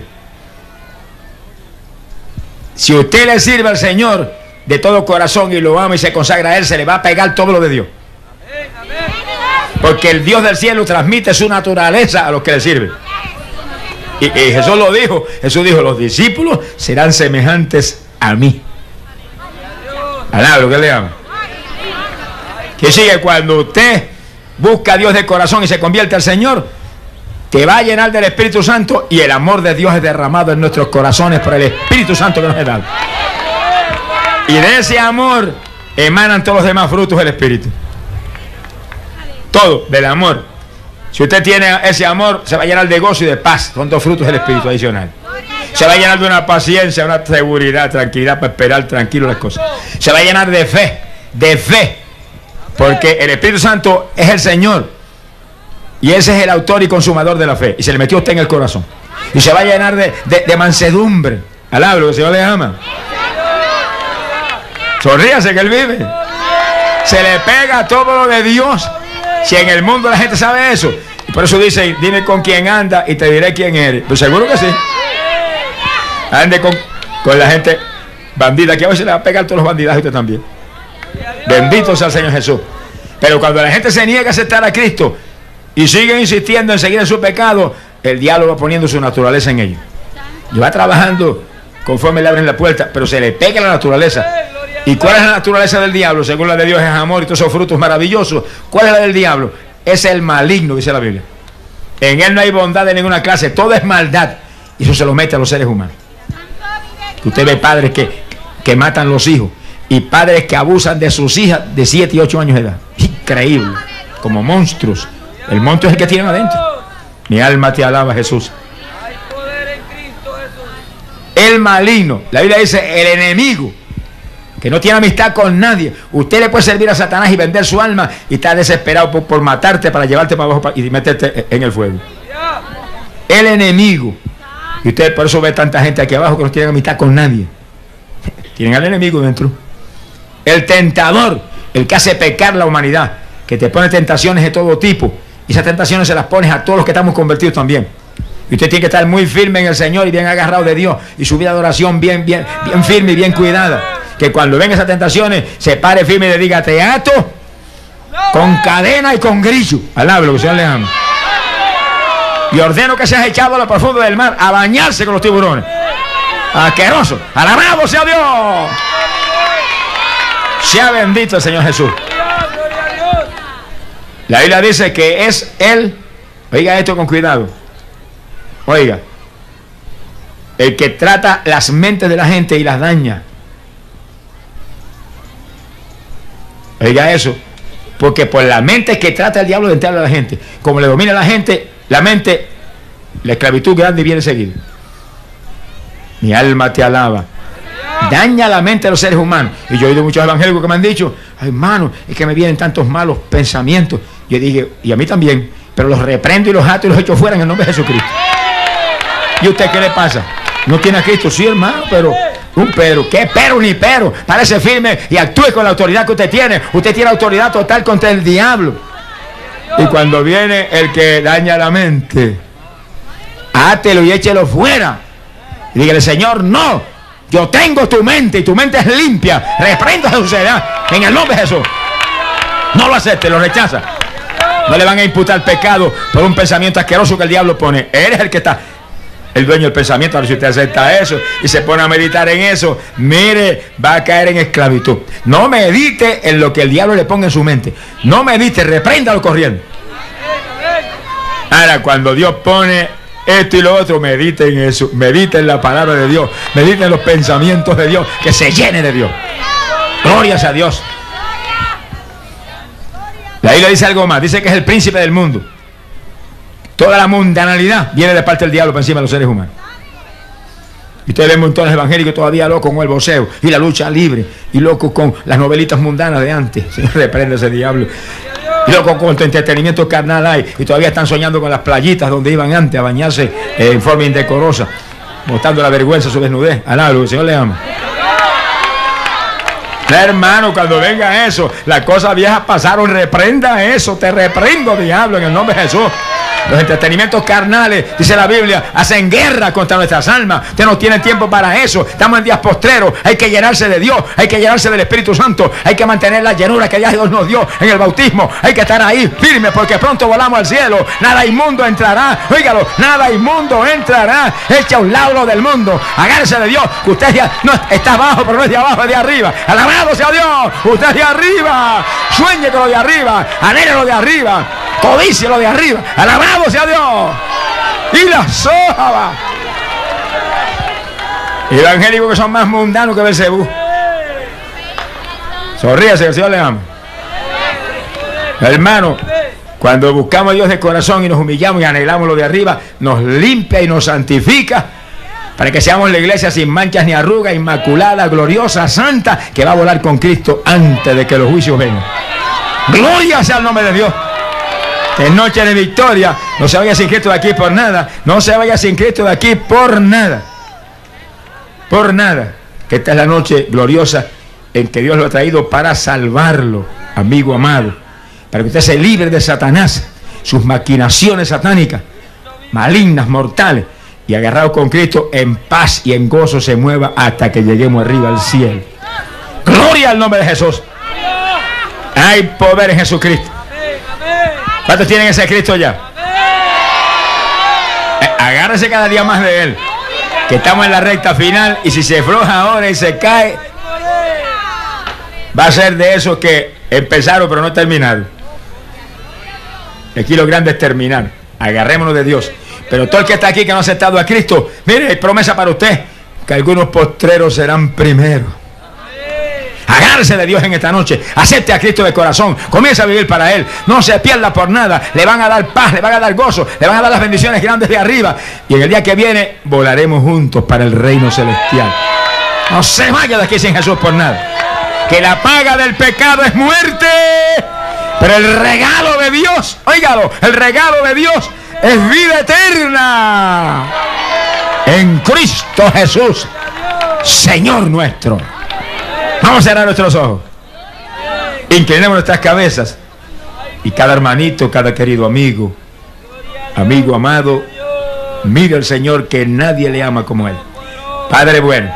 Si usted le sirve al Señor de todo corazón y lo ama y se consagra a Él, se le va a pegar todo lo de Dios. Porque el Dios del cielo transmite su naturaleza a los que le sirven. Y Jesús lo dijo. Jesús dijo, los discípulos serán semejantes a mí. Alá, lo que le llama. Que sigue, cuando usted busca a Dios de corazón y se convierte al Señor, te va a llenar del Espíritu Santo y el amor de Dios es derramado en nuestros corazones por el Espíritu Santo que nos ha dado. Y de ese amor emanan todos los demás frutos del Espíritu. Todo del amor. Si usted tiene ese amor, se va a llenar de gozo y de paz. Son dos frutos del Espíritu adicional. Se va a llenar de una paciencia, una seguridad, tranquilidad para esperar tranquilo las cosas. Se va a llenar de fe, porque el Espíritu Santo es el Señor y ese es el autor y consumador de la fe, y se le metió a usted en el corazón. Y se va a llenar de mansedumbre. Alabro, que el Señor le ama. Sonríase que Él vive. Se le pega todo lo de Dios. Si en el mundo la gente sabe eso, y por eso dice, dime con quién anda y te diré quién eres. Pues seguro que sí. Ande con la gente bandida, que a veces le va a pegar todos los bandidajes a usted también. Bendito sea el Señor Jesús. Pero cuando la gente se niega a aceptar a Cristo y sigue insistiendo en seguir en su pecado, el diablo va poniendo su naturaleza en ellos y va trabajando conforme le abren la puerta, pero se le pega la naturaleza. ¿Y cuál es la naturaleza del diablo? Según la de Dios es amor y todos esos frutos maravillosos. ¿Cuál es la del diablo? Es el maligno, dice la Biblia. En él no hay bondad de ninguna clase, todo es maldad, y eso se lo mete a los seres humanos. Usted ve padres que matan los hijos y padres que abusan de sus hijas de 7 y 8 años de edad. Increíble, como monstruos. El monstruo es el que tienen adentro. Mi alma te alaba, Jesús. El maligno, la Biblia dice el enemigo, que no tiene amistad con nadie. Usted le puede servir a Satanás y vender su alma y está desesperado por matarte para llevarte para abajo y meterte en el fuego. El enemigo. Y usted por eso ve tanta gente aquí abajo que no tienen amistad con nadie. Tienen al enemigo dentro. El tentador, el que hace pecar la humanidad, que te pone tentaciones de todo tipo. Y esas tentaciones se las pones a todos los que estamos convertidos también. Y usted tiene que estar muy firme en el Señor y bien agarrado de Dios. Y su vida de oración bien firme y bien cuidada. Que cuando vengan esas tentaciones, se pare firme y le diga: te ato con cadena y con grillo. Alablo, que el Señor le ama. Y ordeno que seas echado a lo profundo del mar a bañarse con los tiburones. Asqueroso. Alabado sea Dios. Sea bendito el Señor Jesús. La Biblia dice que es Él. Oiga esto con cuidado. Oiga, el que trata las mentes de la gente y las daña. Oiga eso, porque por la mente que trata el diablo de entrar a la gente, como le domina a la gente, la mente, la esclavitud grande viene seguida. Mi alma te alaba. Daña la mente de los seres humanos. Y yo he oído muchos evangélicos que me han dicho: ay, hermano, es que me vienen tantos malos pensamientos. Yo dije, y a mí también, pero los reprendo y los ato y los echo fuera en el nombre de Jesucristo. ¿Y usted qué le pasa? ¿No tiene a Cristo? Sí, hermano, pero un pero. ¿Qué pero ni pero? Parece firme y actúe con la autoridad que usted tiene. Usted tiene autoridad total contra el diablo. Y cuando viene el que daña la mente, átelo y échelo fuera. Y dígale: Señor, no. Yo tengo tu mente y tu mente es limpia. Reprendo a Jesús en el nombre de Jesús. No lo acepte, lo rechaza. No le van a imputar pecado por un pensamiento asqueroso que el diablo pone. Eres el que está, el dueño del pensamiento. Ahora, si usted acepta eso y se pone a meditar en eso, mire, va a caer en esclavitud. No medite en lo que el diablo le ponga en su mente. No medite, repréndalo corriendo. Ahora, cuando Dios pone esto y lo otro, medite en eso. Medite en la palabra de Dios. Medite en los pensamientos de Dios. Que se llene de Dios. Glorias a Dios. La Biblia dice algo más. Dice que es el príncipe del mundo. Toda la mundanalidad viene de parte del diablo para encima de los seres humanos. Y ustedes ven montones evangélicos todavía locos con el boxeo y la lucha libre, y locos con las novelitas mundanas de antes. Señor, reprende ese diablo. Y locos con tu entretenimiento carnal hay, y todavía están soñando con las playitas donde iban antes a bañarse en forma indecorosa, mostrando la vergüenza, su desnudez. Alablo, el Señor le ama. Hermano, cuando venga eso, las cosas viejas pasaron. Reprenda eso. Te reprendo, diablo, en el nombre de Jesús. Los entretenimientos carnales, dice la Biblia, hacen guerra contra nuestras almas. Usted no tiene tiempo para eso. Estamos en días postreros. Hay que llenarse de Dios. Hay que llenarse del Espíritu Santo. Hay que mantener la llenura que ya Dios nos dio en el bautismo. Hay que estar ahí firme, porque pronto volamos al cielo. Nada inmundo entrará. Óigalo, nada inmundo entrará. Echa a un lado lo del mundo. Agárrese de Dios, que usted ya no está abajo, pero no es de abajo, es de arriba. Alabado sea Dios. Usted es de arriba. Sueñe con lo de arriba. Anhele lo de arriba. Codicie lo de arriba. Alabado sea Dios. Y la soja. Evangélicos que son más mundanos que Belcebú. Sonríase, que el Señor le ama. Hermano, cuando buscamos a Dios de corazón y nos humillamos y anhelamos lo de arriba, nos limpia y nos santifica, para que seamos la iglesia sin manchas ni arrugas, inmaculada, gloriosa, santa, que va a volar con Cristo antes de que los juicios vengan. Gloria sea el nombre de Dios. Es noche de victoria. No se vaya sin Cristo de aquí por nada. No se vaya sin Cristo de aquí por nada. Por nada. Que esta es la noche gloriosa en que Dios lo ha traído para salvarlo, amigo amado. Para que usted se libre de Satanás, sus maquinaciones satánicas, malignas, mortales. Y agarrado con Cristo, en paz y en gozo se mueva hasta que lleguemos arriba al cielo. Gloria al nombre de Jesús. Hay poder en Jesucristo. ¿Cuántos tienen ese Cristo ya? Agárrese cada día más de Él, que estamos en la recta final, y si se afloja ahora y se cae, va a ser de esos que empezaron pero no terminaron. Aquí lo grande es terminar. Agarrémonos de Dios. Pero todo el que está aquí que no ha aceptado a Cristo, mire, hay promesa para usted, que algunos postreros serán primeros. Agárrese de Dios en esta noche. Acepte a Cristo de corazón. Comience a vivir para Él. No se pierda por nada. Le van a dar paz, le van a dar gozo, le van a dar las bendiciones grandes de arriba. Y en el día que viene volaremos juntos para el reino celestial. No se vaya de aquí sin Jesús por nada. Que la paga del pecado es muerte. Pero el regalo de Dios, óigalo, el regalo de Dios es vida eterna. En Cristo Jesús, Señor nuestro. Vamos a cerrar nuestros ojos. Inclinemos nuestras cabezas. Y cada hermanito, cada querido amigo, amigo amado, Mire al Señor que nadie le ama como Él. Padre bueno,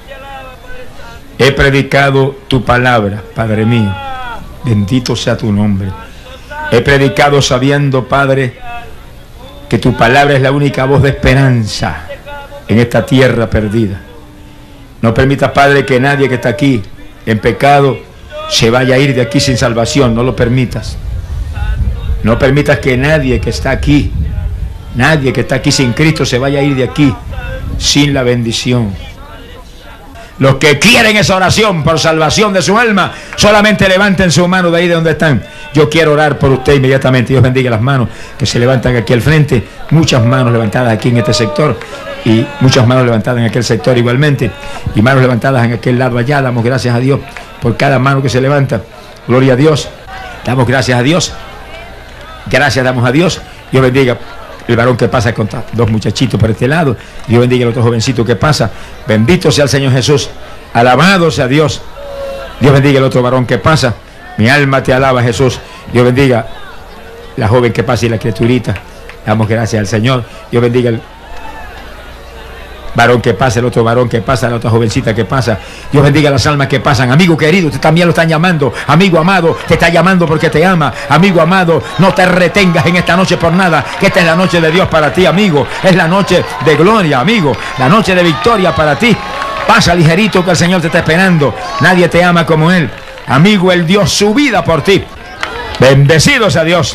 he predicado tu palabra, Padre mío. Bendito sea tu nombre. He predicado sabiendo, Padre, que tu palabra es la única voz de esperanza en esta tierra perdida. No permitas, Padre, que nadie que está aquí en pecado se vaya a ir de aquí sin salvación. No lo permitas. No permitas que nadie que está aquí sin Cristo se vaya a ir de aquí sin la bendición. Los que quieren esa oración por salvación de su alma, solamente levanten su mano de ahí de donde están. Yo quiero orar por usted inmediatamente. Dios bendiga las manos que se levantan aquí al frente. Muchas manos levantadas aquí en este sector y muchas manos levantadas en aquel sector igualmente. Y manos levantadas en aquel lado allá. Damos gracias a Dios por cada mano que se levanta. Gloria a Dios. Damos gracias a Dios. Gracias damos a Dios. Dios bendiga el varón que pasa con dos muchachitos por este lado. Dios bendiga el otro jovencito que pasa. Bendito sea el Señor Jesús. Alabado sea Dios. Dios bendiga el otro varón que pasa. Mi alma te alaba, Jesús. Dios bendiga la joven que pasa y la criaturita. Damos gracias al Señor. Dios bendiga el varón que pasa, el otro varón que pasa, la otra jovencita que pasa. Dios bendiga las almas que pasan. Amigo querido, usted también lo están llamando. Amigo amado, te está llamando porque te ama. Amigo amado, no te retengas en esta noche por nada, que esta es la noche de Dios para ti, amigo. Es la noche de gloria, amigo. La noche de victoria para ti. Pasa ligerito que el Señor te está esperando. Nadie te ama como Él. Amigo, Él dio su vida por ti. Bendecido sea Dios.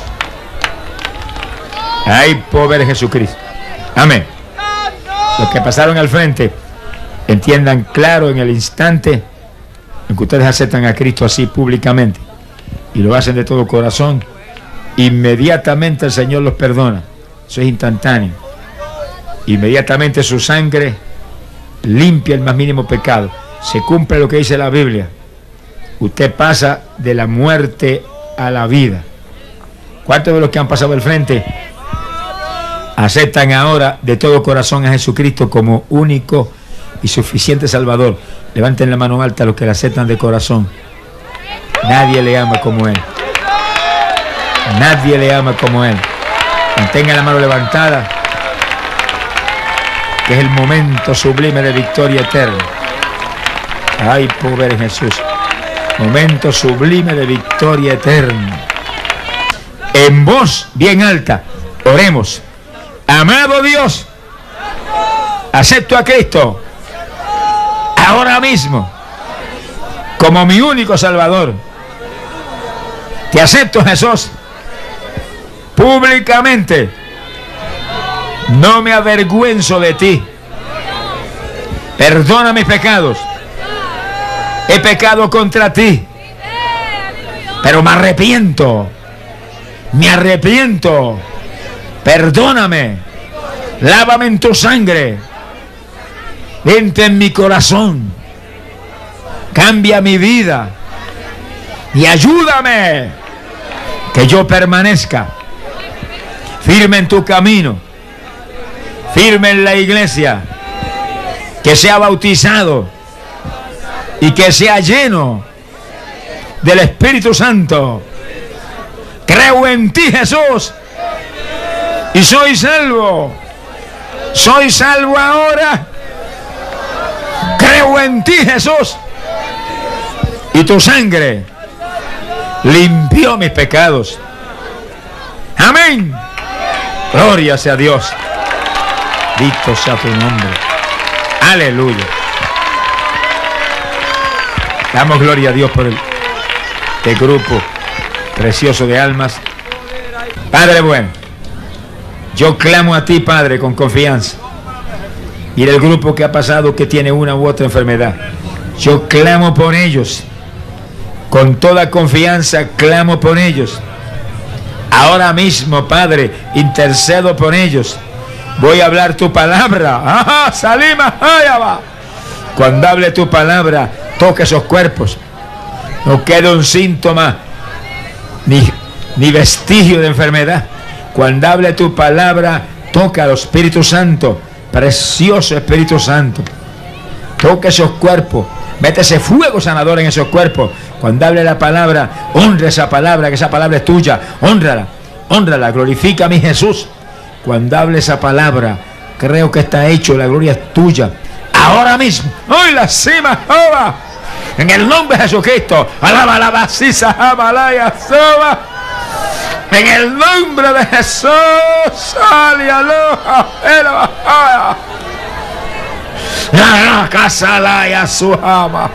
Ay, pobre Jesucristo. Amén. Los que pasaron al frente, entiendan claro en el instante en que ustedes aceptan a Cristo así públicamente y lo hacen de todo corazón, inmediatamente el Señor los perdona. Eso es instantáneo. Inmediatamente su sangre limpia el más mínimo pecado. Se cumple lo que dice la Biblia. Usted pasa de la muerte a la vida. ¿Cuántos de los que han pasado al frente aceptan ahora de todo corazón a Jesucristo como único y suficiente Salvador? Levanten la mano alta los que la aceptan de corazón. Nadie le ama como Él. Nadie le ama como Él. Mantengan la mano levantada, que es el momento sublime de victoria eterna. Ay, pobre Jesús. Momento sublime de victoria eterna. En voz bien alta, oremos. Amado Dios, acepto a Cristo ahora mismo como mi único Salvador. Te acepto, Jesús, públicamente. No me avergüenzo de ti. Perdona mis pecados. He pecado contra ti, pero me arrepiento. Me arrepiento. Perdóname. Lávame en tu sangre. Vente en mi corazón. Cambia mi vida. Y ayúdame que yo permanezca firme en tu camino, firme en la iglesia, que sea bautizado y que sea lleno del Espíritu Santo. Creo en ti, Jesús, y soy salvo. Soy salvo ahora. Creo en ti, Jesús, y tu sangre limpió mis pecados. Amén. Gloria sea Dios. Bendito sea tu nombre. Aleluya. Damos gloria a Dios por este grupo precioso de almas. Padre bueno, yo clamo a ti, Padre, con confianza. Mira el grupo que ha pasado, que tiene una u otra enfermedad. Yo clamo por ellos. Con toda confianza clamo por ellos. Ahora mismo, Padre, intercedo por ellos. Voy a hablar tu palabra. ¡Ajá! ¡Salima! ¡Allá va! Cuando hable tu palabra, toque esos cuerpos. No quede un síntoma ni vestigio de enfermedad. Cuando hable tu palabra, toca al Espíritu Santo. Precioso Espíritu Santo. Toca esos cuerpos. Mete ese fuego sanador en esos cuerpos. Cuando hable la palabra, honra esa palabra, que esa palabra es tuya. Hónrala, hónrala, glorifica a mi Jesús. Cuando hable esa palabra, Creo que está hecho, la gloria es tuya. Ahora mismo, hoy la cima, Jehová. En el nombre de Jesucristo, alaba la vasija, amalaya, soba. En el nombre de Jesús, aleluya, aleluya. La casa la ya su ama.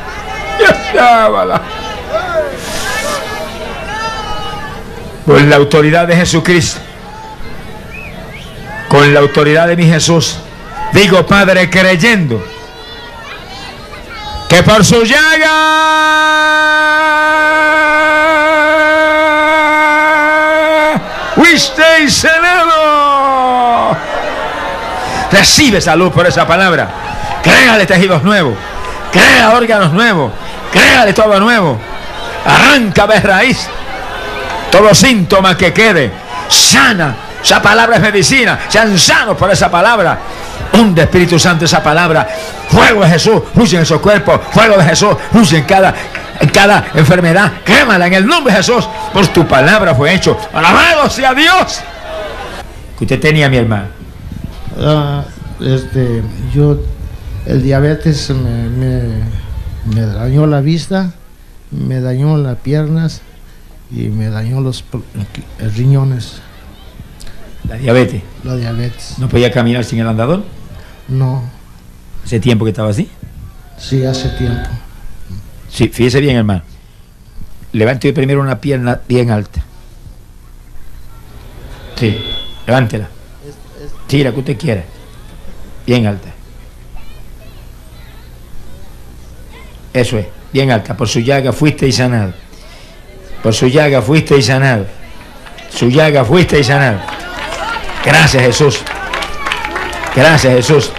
Por la autoridad de Jesucristo, con la autoridad de mi Jesús, digo, Padre, creyendo que por su llaga fuisteis sanados. Recibe salud por esa palabra. Créale tejidos nuevos, crea órganos nuevos, créale todo nuevo. Arranca de raíz todo síntoma que quede. Sana. Esa palabra es medicina. Sean sanos por esa palabra. Hunde, Espíritu Santo, esa palabra. Fuego de Jesús fluye en esos cuerpos. Fuego de Jesús fluye en cada enfermedad. Quémala en el nombre de Jesús. Por tu palabra fue hecho. Alabado sea Dios. ¿Qué usted tenía, mi hermano? Yo, el diabetes me dañó la vista, me dañó las piernas y me dañó los riñones. La diabetes. La diabetes. ¿No podía caminar sin el andador? No. ¿Hace tiempo que estaba así? Sí, hace tiempo. Sí, fíjese bien, hermano. Levante primero una pierna bien alta. Sí, levántela. Tira que usted quiera. Bien alta. Eso es, bien alta. Por su llaga fuiste y sanado. Por su llaga fuiste y sanado. Su llaga fuiste y sanado. Gracias, Jesús. Gracias, Jesús.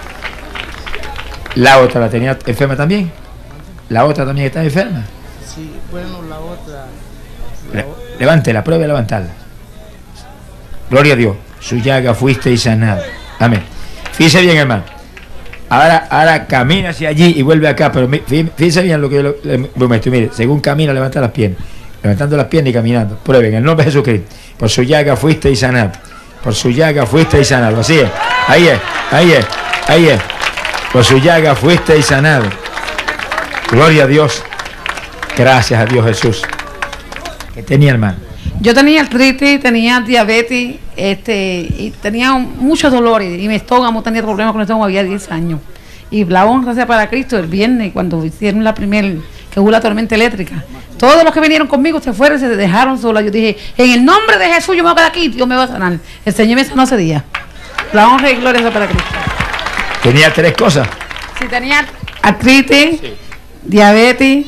La otra la tenía enferma también. La otra también está enferma. Sí, bueno, la otra. Levántela, pruebe a levantarla. Gloria a Dios. Su llaga fuiste y sanado. Amén. Fíjese bien, hermano. Ahora camina hacia allí y vuelve acá. Pero fíjese bien lo que yo le muestro. Mire, según camina, levanta las piernas. Levantando las piernas y caminando. Prueben, en el nombre de Jesucristo. Por su llaga fuiste y sanado. Por su llaga fuiste y sanado. Así es. Ahí es. Ahí es. Ahí es. Por su llaga fuiste y sanado. Gloria a Dios. Gracias a Dios, Jesús. ¿Qué tenía, hermano? Yo tenía artritis, tenía diabetes, y tenía muchos dolores. Y mi estómago tenía problemas con el estómago, había 10 años. Y la honra sea para Cristo, el viernes, cuando hicieron que hubo la tormenta eléctrica. Todos los que vinieron conmigo se fueron, se dejaron sola. Yo dije, en el nombre de Jesús yo me voy a quedar aquí, Dios me va a sanar. El Señor me sanó ese día. La honra y gloria sea para Cristo. ¿Tenía 3 cosas? Sí, tenía artritis, sí, diabetes,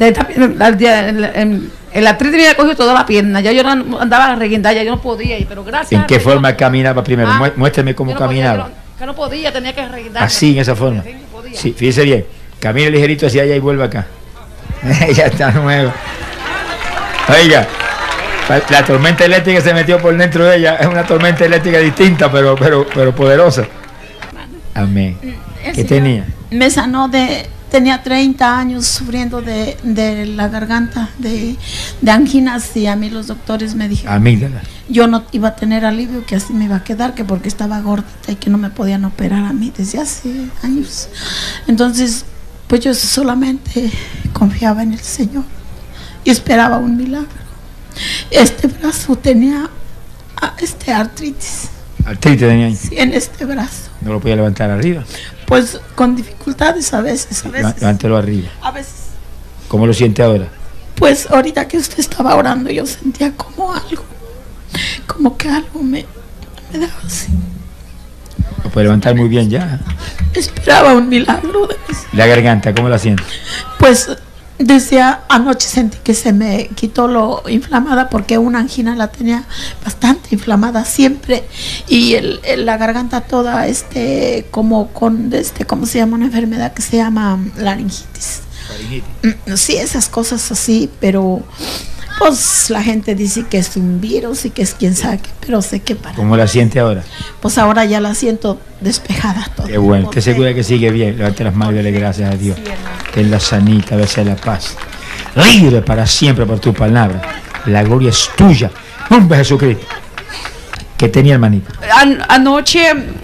el artritis me había cogido toda la pierna, ya yo no andaba reguindada, ya yo no podía, pero gracias. ¿En qué forma caminaba primero? Muéstrame cómo caminaba. Que no podía, tenía que reguindar. Así, en esa forma. Sí, fíjese bien. Camina ligerito hacia allá y vuelve acá. Ya está nuevo. Oiga, la tormenta eléctrica se metió por dentro de ella. Es una tormenta eléctrica distinta, pero poderosa. Amén. ¿Qué tenía? Me sanó tenía 30 años sufriendo de la garganta, de anginas, y a mí los doctores me dijeron, amígdala, yo no iba a tener alivio, que así me iba a quedar, que porque estaba gordita y que no me podían operar a mí desde hace años. Entonces, pues yo solamente confiaba en el Señor y esperaba un milagro. Este brazo tenía artritis. ¿Artritis tenía? Sí, en este brazo. ¿No lo podía levantar arriba? Pues con dificultades a veces. Levántelo arriba. A veces. ¿Cómo lo siente ahora? Pues ahorita que usted estaba orando yo sentía como algo, como que algo me daba así. Lo puede levantar muy bien ya. Esperaba un milagro de eso. ¿La garganta cómo la siente? Pues desde anoche sentí que se me quitó lo inflamada, porque una angina la tenía bastante inflamada siempre, y la garganta toda como con ¿cómo se llama? Una enfermedad que se llama laringitis. Sí, esas cosas así, pero pues la gente dice que es un virus y que es quién sabe qué, pero sé que para. ¿Cómo la siente ahora? Pues ahora ya la siento despejada todo. Qué bueno, te segura que sigue bien. Levante las manos y dale gracias a Dios. Que es la sanita, a veces la paz. Libre para siempre por tu palabra. La gloria es tuya. Nombre de Jesucristo. ¿Qué tenía, hermanito? Anoche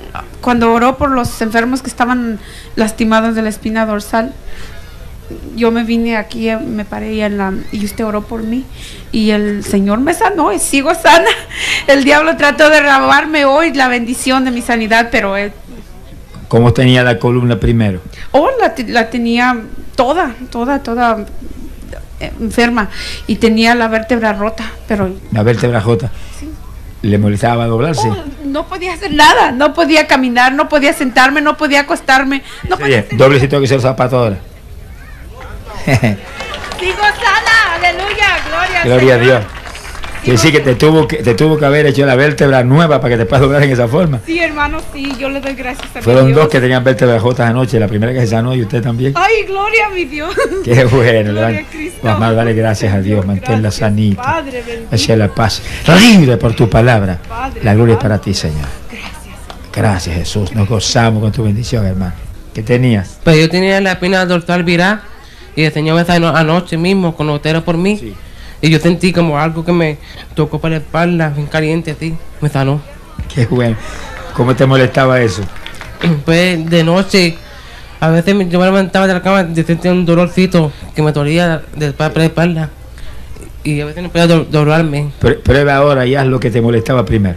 cuando oró por los enfermos que estaban lastimados de la espina dorsal, yo me vine aquí, me paré y usted oró por mí y el Señor me sanó y sigo sana. El diablo trató de robarme hoy la bendición de mi sanidad, pero ¿Cómo tenía la columna primero? la tenía toda enferma y tenía la vértebra rota, pero La vértebra rota. sí. ¿Le molestaba doblarse? No podía hacer nada, no podía caminar, no podía sentarme, no podía acostarme, no podía Bien, doble si tengo que ser zapato ahora. Sigo sana, aleluya, gloria al Gloria a Señor. Dios. Que sí que te tuvo que haber hecho la vértebra nueva para que te puedas doblar en esa forma. Sí, hermano, sí, yo le doy gracias a mi Fueron Dios. dos que tenían vértebras rotas anoche, la primera que se sanó y usted también. Ay, gloria a mi Dios. Qué bueno, Gloria a Cristo. Pues más vale gracias a Dios, manténla Gracias, sanita. Padre bendito. Hacia la paz. Libre por tu palabra. Padre, La gloria es Padre. para ti, Señor. Gracias. Gracias, Jesús. Nos gozamos con tu bendición, hermano. ¿Qué tenías? Pues yo tenía la espina dorsal virada y el Señor me sanó anoche mismo cuando usted oró por mí. Sí. Y yo sentí como algo que me tocó para la espalda, bien caliente así, me sanó. Qué bueno. ¿Cómo te molestaba eso? Pues de noche, a veces yo me levantaba de la cama y sentía un dolorcito que me dolía para la espalda. Y a veces no podía doblarme. Prueba ahora y haz lo que te molestaba primero.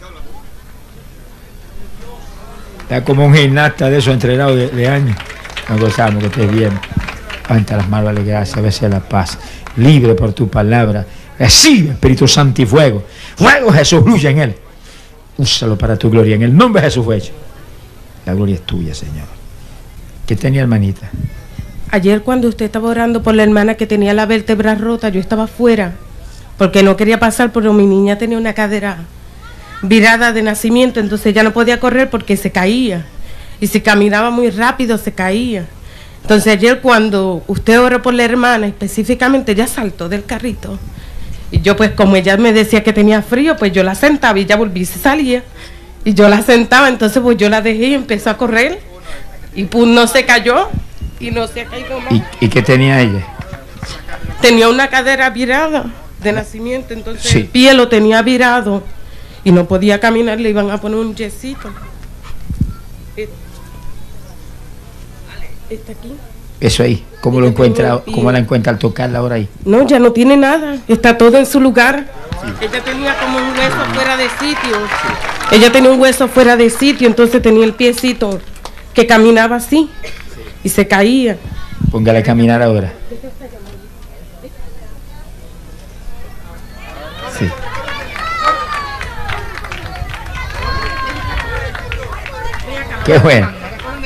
Está como un gimnasta de esos entrenados de años. Nos gozamos que estés bien. Levanta las manos, dale gracias, a veces la paz. Libre por tu palabra. Recibe Espíritu Santo y fuego. Fuego, Jesús, fluye en él. Úsalo para tu gloria. En el nombre de Jesús fue hecho. La gloria es tuya, Señor. ¿Qué tenía, hermanita? Ayer cuando usted estaba orando por la hermana que tenía la vértebra rota, yo estaba afuera porque no quería pasar, pero mi niña tenía una cadera virada de nacimiento, entonces ella no podía correr porque se caía. Y si caminaba muy rápido se caía. Entonces ayer cuando usted oró por la hermana, específicamente ella saltó del carrito. Y yo pues como ella me decía que tenía frío, pues yo la sentaba y ella volvía y se salía. Y yo la sentaba, entonces pues yo la dejé y empezó a correr. Y pues no se cayó y no se ha caído más. ¿Y qué tenía ella? Tenía una cadera virada de nacimiento, entonces Sí. el pie lo tenía virado y no podía caminar, le iban a poner un yesito. Está aquí. Eso ahí. ¿Cómo lo encuentra? ¿Cómo la encuentra al tocarla ahora ahí? No, ya no tiene nada, está todo en su lugar. Ella tenía como un hueso fuera de sitio. Ella tenía un hueso fuera de sitio, entonces tenía el piecito que caminaba así y se caía. Póngala a caminar ahora. Sí. Qué bueno.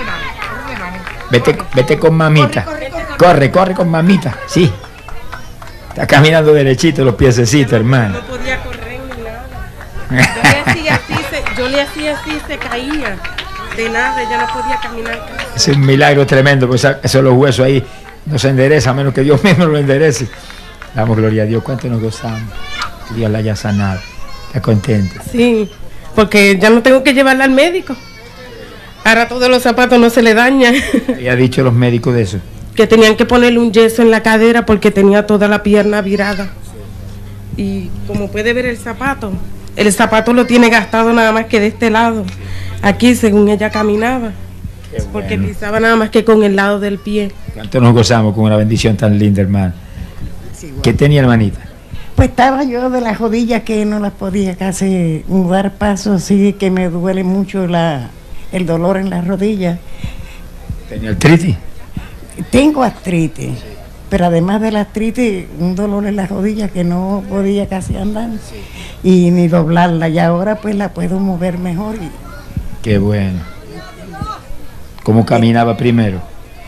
Vete con mamita. Corre con mamita. Sí. Está caminando derechito los piececitos, hermano. No podía correr ni nada. Yo le hacía así, se caía. De nada, ella no podía caminar. Es un milagro tremendo, pues esos los huesos ahí no se endereza a menos que Dios mismo lo enderece. Damos gloria a Dios. ¿Cuánto nos gozamos? Que Dios la haya sanado. ¿Está contenta? Sí, porque ya no tengo que llevarla al médico. Ahora todos los zapatos no se le dañan. ¿Qué ha dicho los médicos de eso? Que tenían que ponerle un yeso en la cadera porque tenía toda la pierna virada. Y como puede ver el zapato lo tiene gastado nada más que de este lado. Aquí según ella caminaba. Porque bueno. pisaba nada más que con el lado del pie. ¿Cuánto nos gozamos con una bendición tan linda, hermano? ¿Qué tenía, hermanita? Pues estaba yo de las rodillas que no las podía casi dar paso, así que me duele mucho el dolor en las rodillas. ¿Tenía artritis? Tengo artritis, pero además de la artritis, un dolor en las rodillas que no podía casi andar y ni doblarla. Y ahora pues la puedo mover mejor. Qué bueno. ¿Cómo caminaba primero?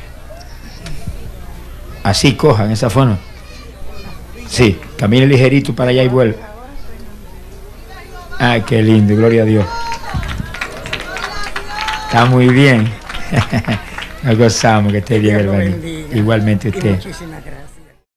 Así coja, en esa forma. Sí, camine ligerito para allá y vuelve. Ah, qué lindo, gloria a Dios. Está muy bien. Nos gozamos, que esté bien, hermano. Igualmente usted. Muchísimas gracias.